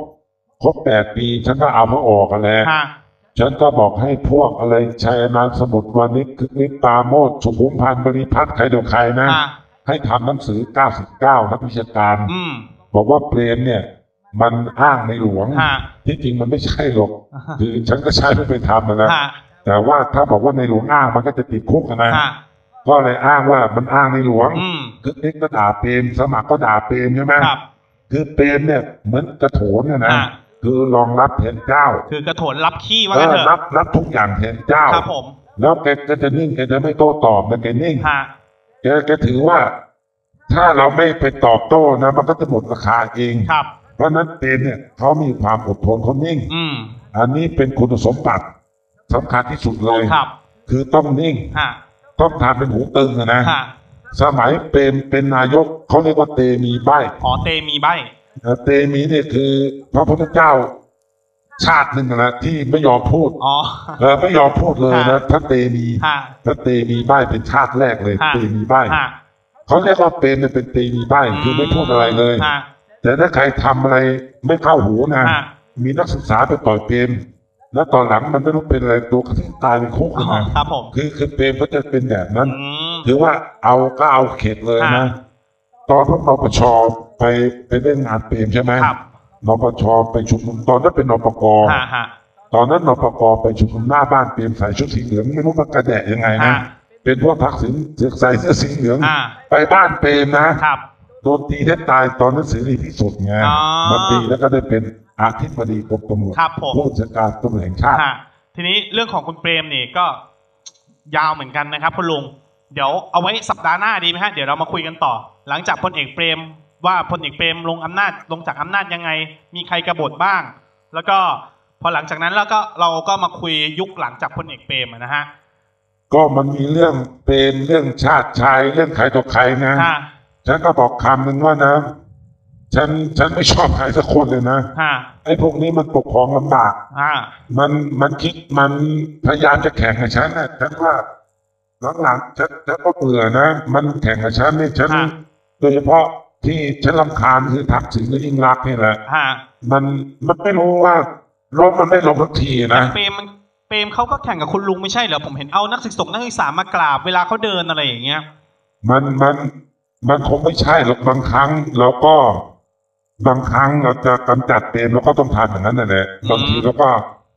8 ปีฉันก็เอามาออกกันแล้วฉันก็บอกให้พวกอะไรชัยอนันต์สมุทรวานิชนิปาโมดสุขุมพันธ์บริพัตรใครเดียวใครนะให้ทำหนังสือ99นักวิชาการบอกว่าเปรมเนี่ยมันอ้างในหลวงที่จริงมันไม่ใช่หรอกคือฉันก็ใช้ไม่ไปทำนะแต่ว่าถ้าบอกว่าในหลวงอ้างมันก็จะติดคุกนะก็เลยอ้างว่ามันอ้างในหลวงคือเอ็กก็ด่าเปรมสมัครก็ด่าเปรมใช่ไหมคือเปรมเนี่ยเหมือนกระโถนนะคือรองรับแทนเจ้าคือกระโถนรับขี้ว่างั้นเถอะรับทุกอย่างแทนเจ้าครับผมแล้วแกจะนิ่งแกจะไม่โต้ตอบนะแกนิ่งแกถือว่าถ้าเราไม่ไปตอบโต้นะมันก็จะหมดราคาเองเพราะนั้นเปรมเนี่ยเขามีความอดทนเขานิ่งอันนี้เป็นคุณสมบัติสำคัญที่สุดเลยคือต้องนิ่งต้องทำเป็นหูตึงนะสมัยเปรมเป็นนายกเขาเรียกว่าเตมีใบเตมีใบเตมีเนี่ยคือพระพุทธเจ้าชาติหนึ่งนะที่ไม่ยอมพูดไม่ยอมพูดเลยนะพระเตมีใบเป็นชาติแรกเลยเตมีใบเขาเรียกว่าเปรมเนี่ยเป็นเตมีใบคือไม่พูดอะไรเลยแต่ถ้าใครทำอะไรไม่เข้าหูนะมีนักศึกษาไปต่อยเปรมแล้วตอนหลังมันไม่รู้เป็นอะไรตัวเขาตายในคุกนะครับผมคือเปรมก็จะเป็นแบบนั้นถือว่าเอาเข็ดเลยนะตอนพวกนปช.ไปเล่นงานเปรมใช่ไหมนปช.ไปชุมนุมตอนนั้นเป็นนปก.ตอนนั้นนปก.ไปชุมนุมหน้าบ้านเปรมใส่ชุดสีเหลืองไม่รู้มันกระแดะยังไงนะเป็นพวกทักษิณใส่เสื้อสีเหลืองไปบ้านเปรมนะโดนตีแทบตายตอนนั้นเสรีที่สุดไงมันตีแล้วก็ได้เป็นอธิบดีกรมตำรวจผู้จัดการตำรวจแห่งชาติทีนี้เรื่องของคุณเปรมนี่ก็ยาวเหมือนกันนะครับคุณลุงเดี๋ยวเอาไว้สัปดาห์หน้าดีไหมฮะเดี๋ยวเรามาคุยกันต่อหลังจากพลเอกเปรมว่าพลเอกเปรมลงจากอำนาจยังไงมีใครกบฏบ้างแล้วก็พอหลังจากนั้นแล้วก็เราก็มาคุยยุคหลังจากพลเอกเปรมนะฮะก็มันมีเรื่องเปรมเรื่องชาติชายเรื่องใครต่อใครนะฉันก็บอกคำหนึ่งว่านะฉันไม่ชอบใครสักคนเลยนะไอ้พวกนี้มันปกครองลำบากมันคิดมันพยายามจะแข่งกับฉันนะฉันว่าหลังๆฉันก็เบื่อนะมันแข่งกับฉันนี่ฉันโดยเฉพาะที่ฉันรำคาญคือทักษิณกับยิ่งรักนี่แหละมันไม่รู้ว่ามันไม่ลงทุกทีนะเปรมเขาก็แข่งกับคุณลุงไม่ใช่เหรอผมเห็นเอานักศึกษามากราบเวลาเขาเดินอะไรอย่างเงี้ยมันคงไม่ใช่หรอกบางครั้งเราจะกำจัดเปรมแล้วก็ต้องทำอย่างนั้นแหละบางทีเราก็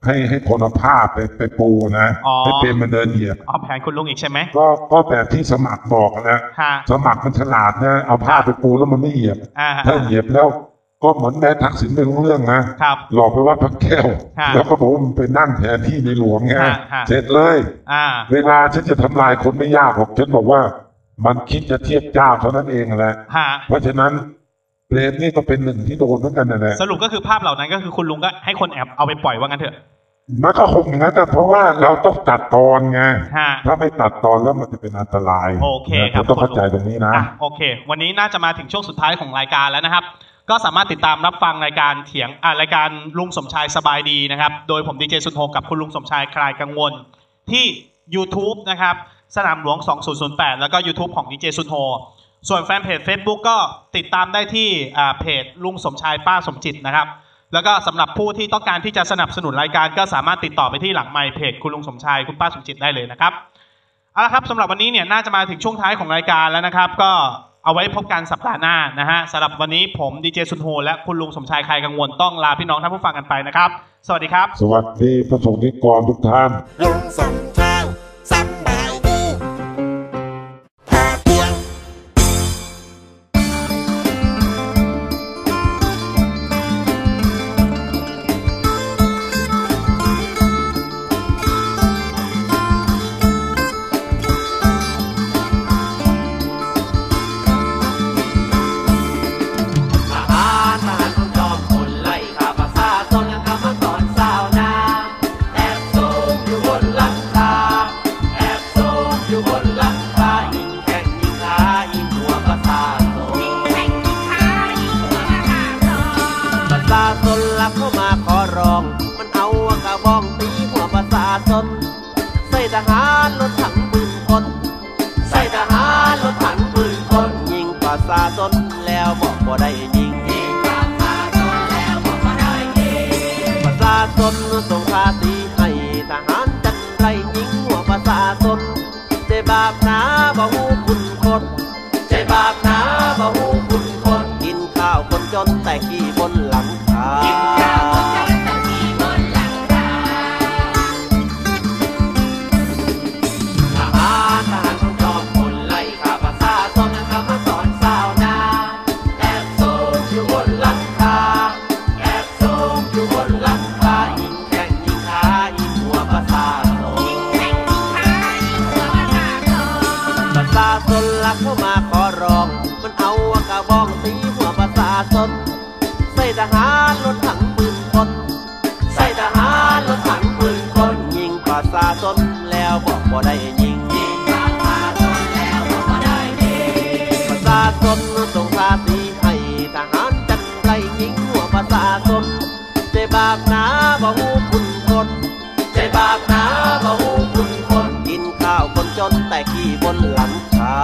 ให้คนเอาผ้าไปปูนะให้เป็นมันเดินเหยียบแผนคุณลุงอีกใช่ไหมก็แบบที่สมัครบอกนะสมัครมันฉลาดนะเอาผ้าไปปูแล้วมันไม่เหยียบถ้าเหยียบแล้วก็เหมือนแม่ทักษิณไม่รู้เรื่องนะหลอกไปว่าพระแก้วแล้วก็บอกว่ามันไปนั่งแทนที่ในหลวงไงเสร็จเลยเวลาฉันจะทำลายคนไม่ยากหรอกฉันบอกว่ามันคิดจะเทียบเจ้าเท่านั้นเองแหละเพราะฉะนั้นเปรตนี่ก็เป็นหนึ่งที่โดนเหมือนกันนะสรุปก็คือภาพเหล่านั้นก็คือคุณลุงก็ให้คนแอบเอาไปปล่อยว่างั้นเถอะมันก็คงอย่างนั้นแต่เพราะว่าเราต้องตัดตอนไงถ้าไม่ตัดตอนแล้วมันจะเป็นอันตรายโอเคครับต้องเข้าใจตรงนี้นะโอเควันนี้น่าจะมาถึงช่วงสุดท้ายของรายการแล้วนะครับก็สามารถติดตามรับฟังรายการเถียงรายการลุงสมชายสบายดีนะครับโดยผมดีเจสุนโฮกับคุณลุงสมชายคลายกังวลที่ YouTube นะครับสนามหลวง2008แล้วก็ YouTube ของดีเจสุนโฮส่วนแฟนเพจ Facebook ก็ติดตามได้ที่เพจลุงสมชายป้าสมจิตนะครับแล้วก็สำหรับผู้ที่ต้องการที่จะสนับสนุนรายการก็สามารถติดต่อไปที่หลังไมค์เพจคุณลุงสมชายคุณป้าสมจิตได้เลยนะครับเอาละครับสำหรับวันนี้เนี่ยน่าจะมาถึงช่วงท้ายของรายการแล้วนะครับก็เอาไว้พบกันสัปดาห์หน้านะฮะสำหรับวันนี้ผมดีเจสุนโฮและคุณลุงสมชายคลายกังวลต้องลาพี่น้องท่านผู้ฟังกันไปนะครับสวัสดีครับสวัสดีพระสงฆ์นิกรทุกท่านลุงสมชายสบายดีพาเพียงทหารรถถังปืนคนใส่ทหารรถถังปืนคนยิงประชาชนแล้วบอกบ่ได้ยิงประชาชนแล้วบอกบ่ได้ยิงประชาชนส่งภาษีให้ทหารจันไรยิงหัวประชาชนใจบาปหนาบ่ฮู้คุณคนใจบาปหนาบ่ฮู้คุณคนกินข้าวคนจนแต่ขี้บนหลังคาเข้ามาขอร้องมันเอากระบองตีหัวประชาชนใส่ทหารรถถังปืนคนใส่ทหารรถถังปืนคนยิงประชาชนแล้วบอกบ่ได้ยิงประชาชนแล้วบอกบ่ได้ยิงประชาชนส่งภาษีให้ทหารจันไรยิงหัวประชาชนใจบาปหนาบ่ฮู้คุณคนใจบาปหนาบ่ฮู้คุณคนกินข้าวคนจนแต่ขี้บนหลังคา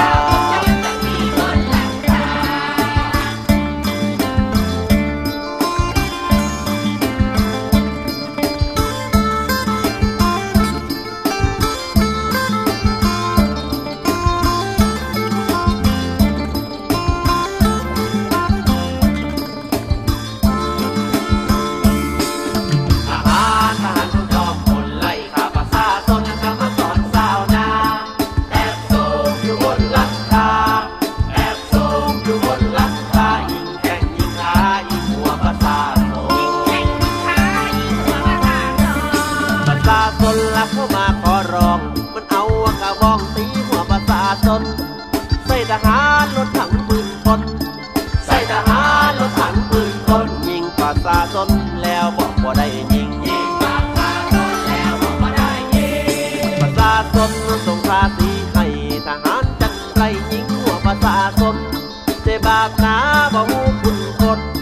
เข้ามาขอร้องมันเอากระบองตีหัวประชาชนใส่ทหารรถถังปืนคนใส่ทหารรถถังปืนคนยิงประชาชนแล้วบอกบ่ได้ยิงประชาชนแล้วบอกบ่ได้ยิงประชาชนส่งภาษีให้ทหารจันไรยิงหัวประชาชนใจบาปหนาบ่ฮู้คุณคน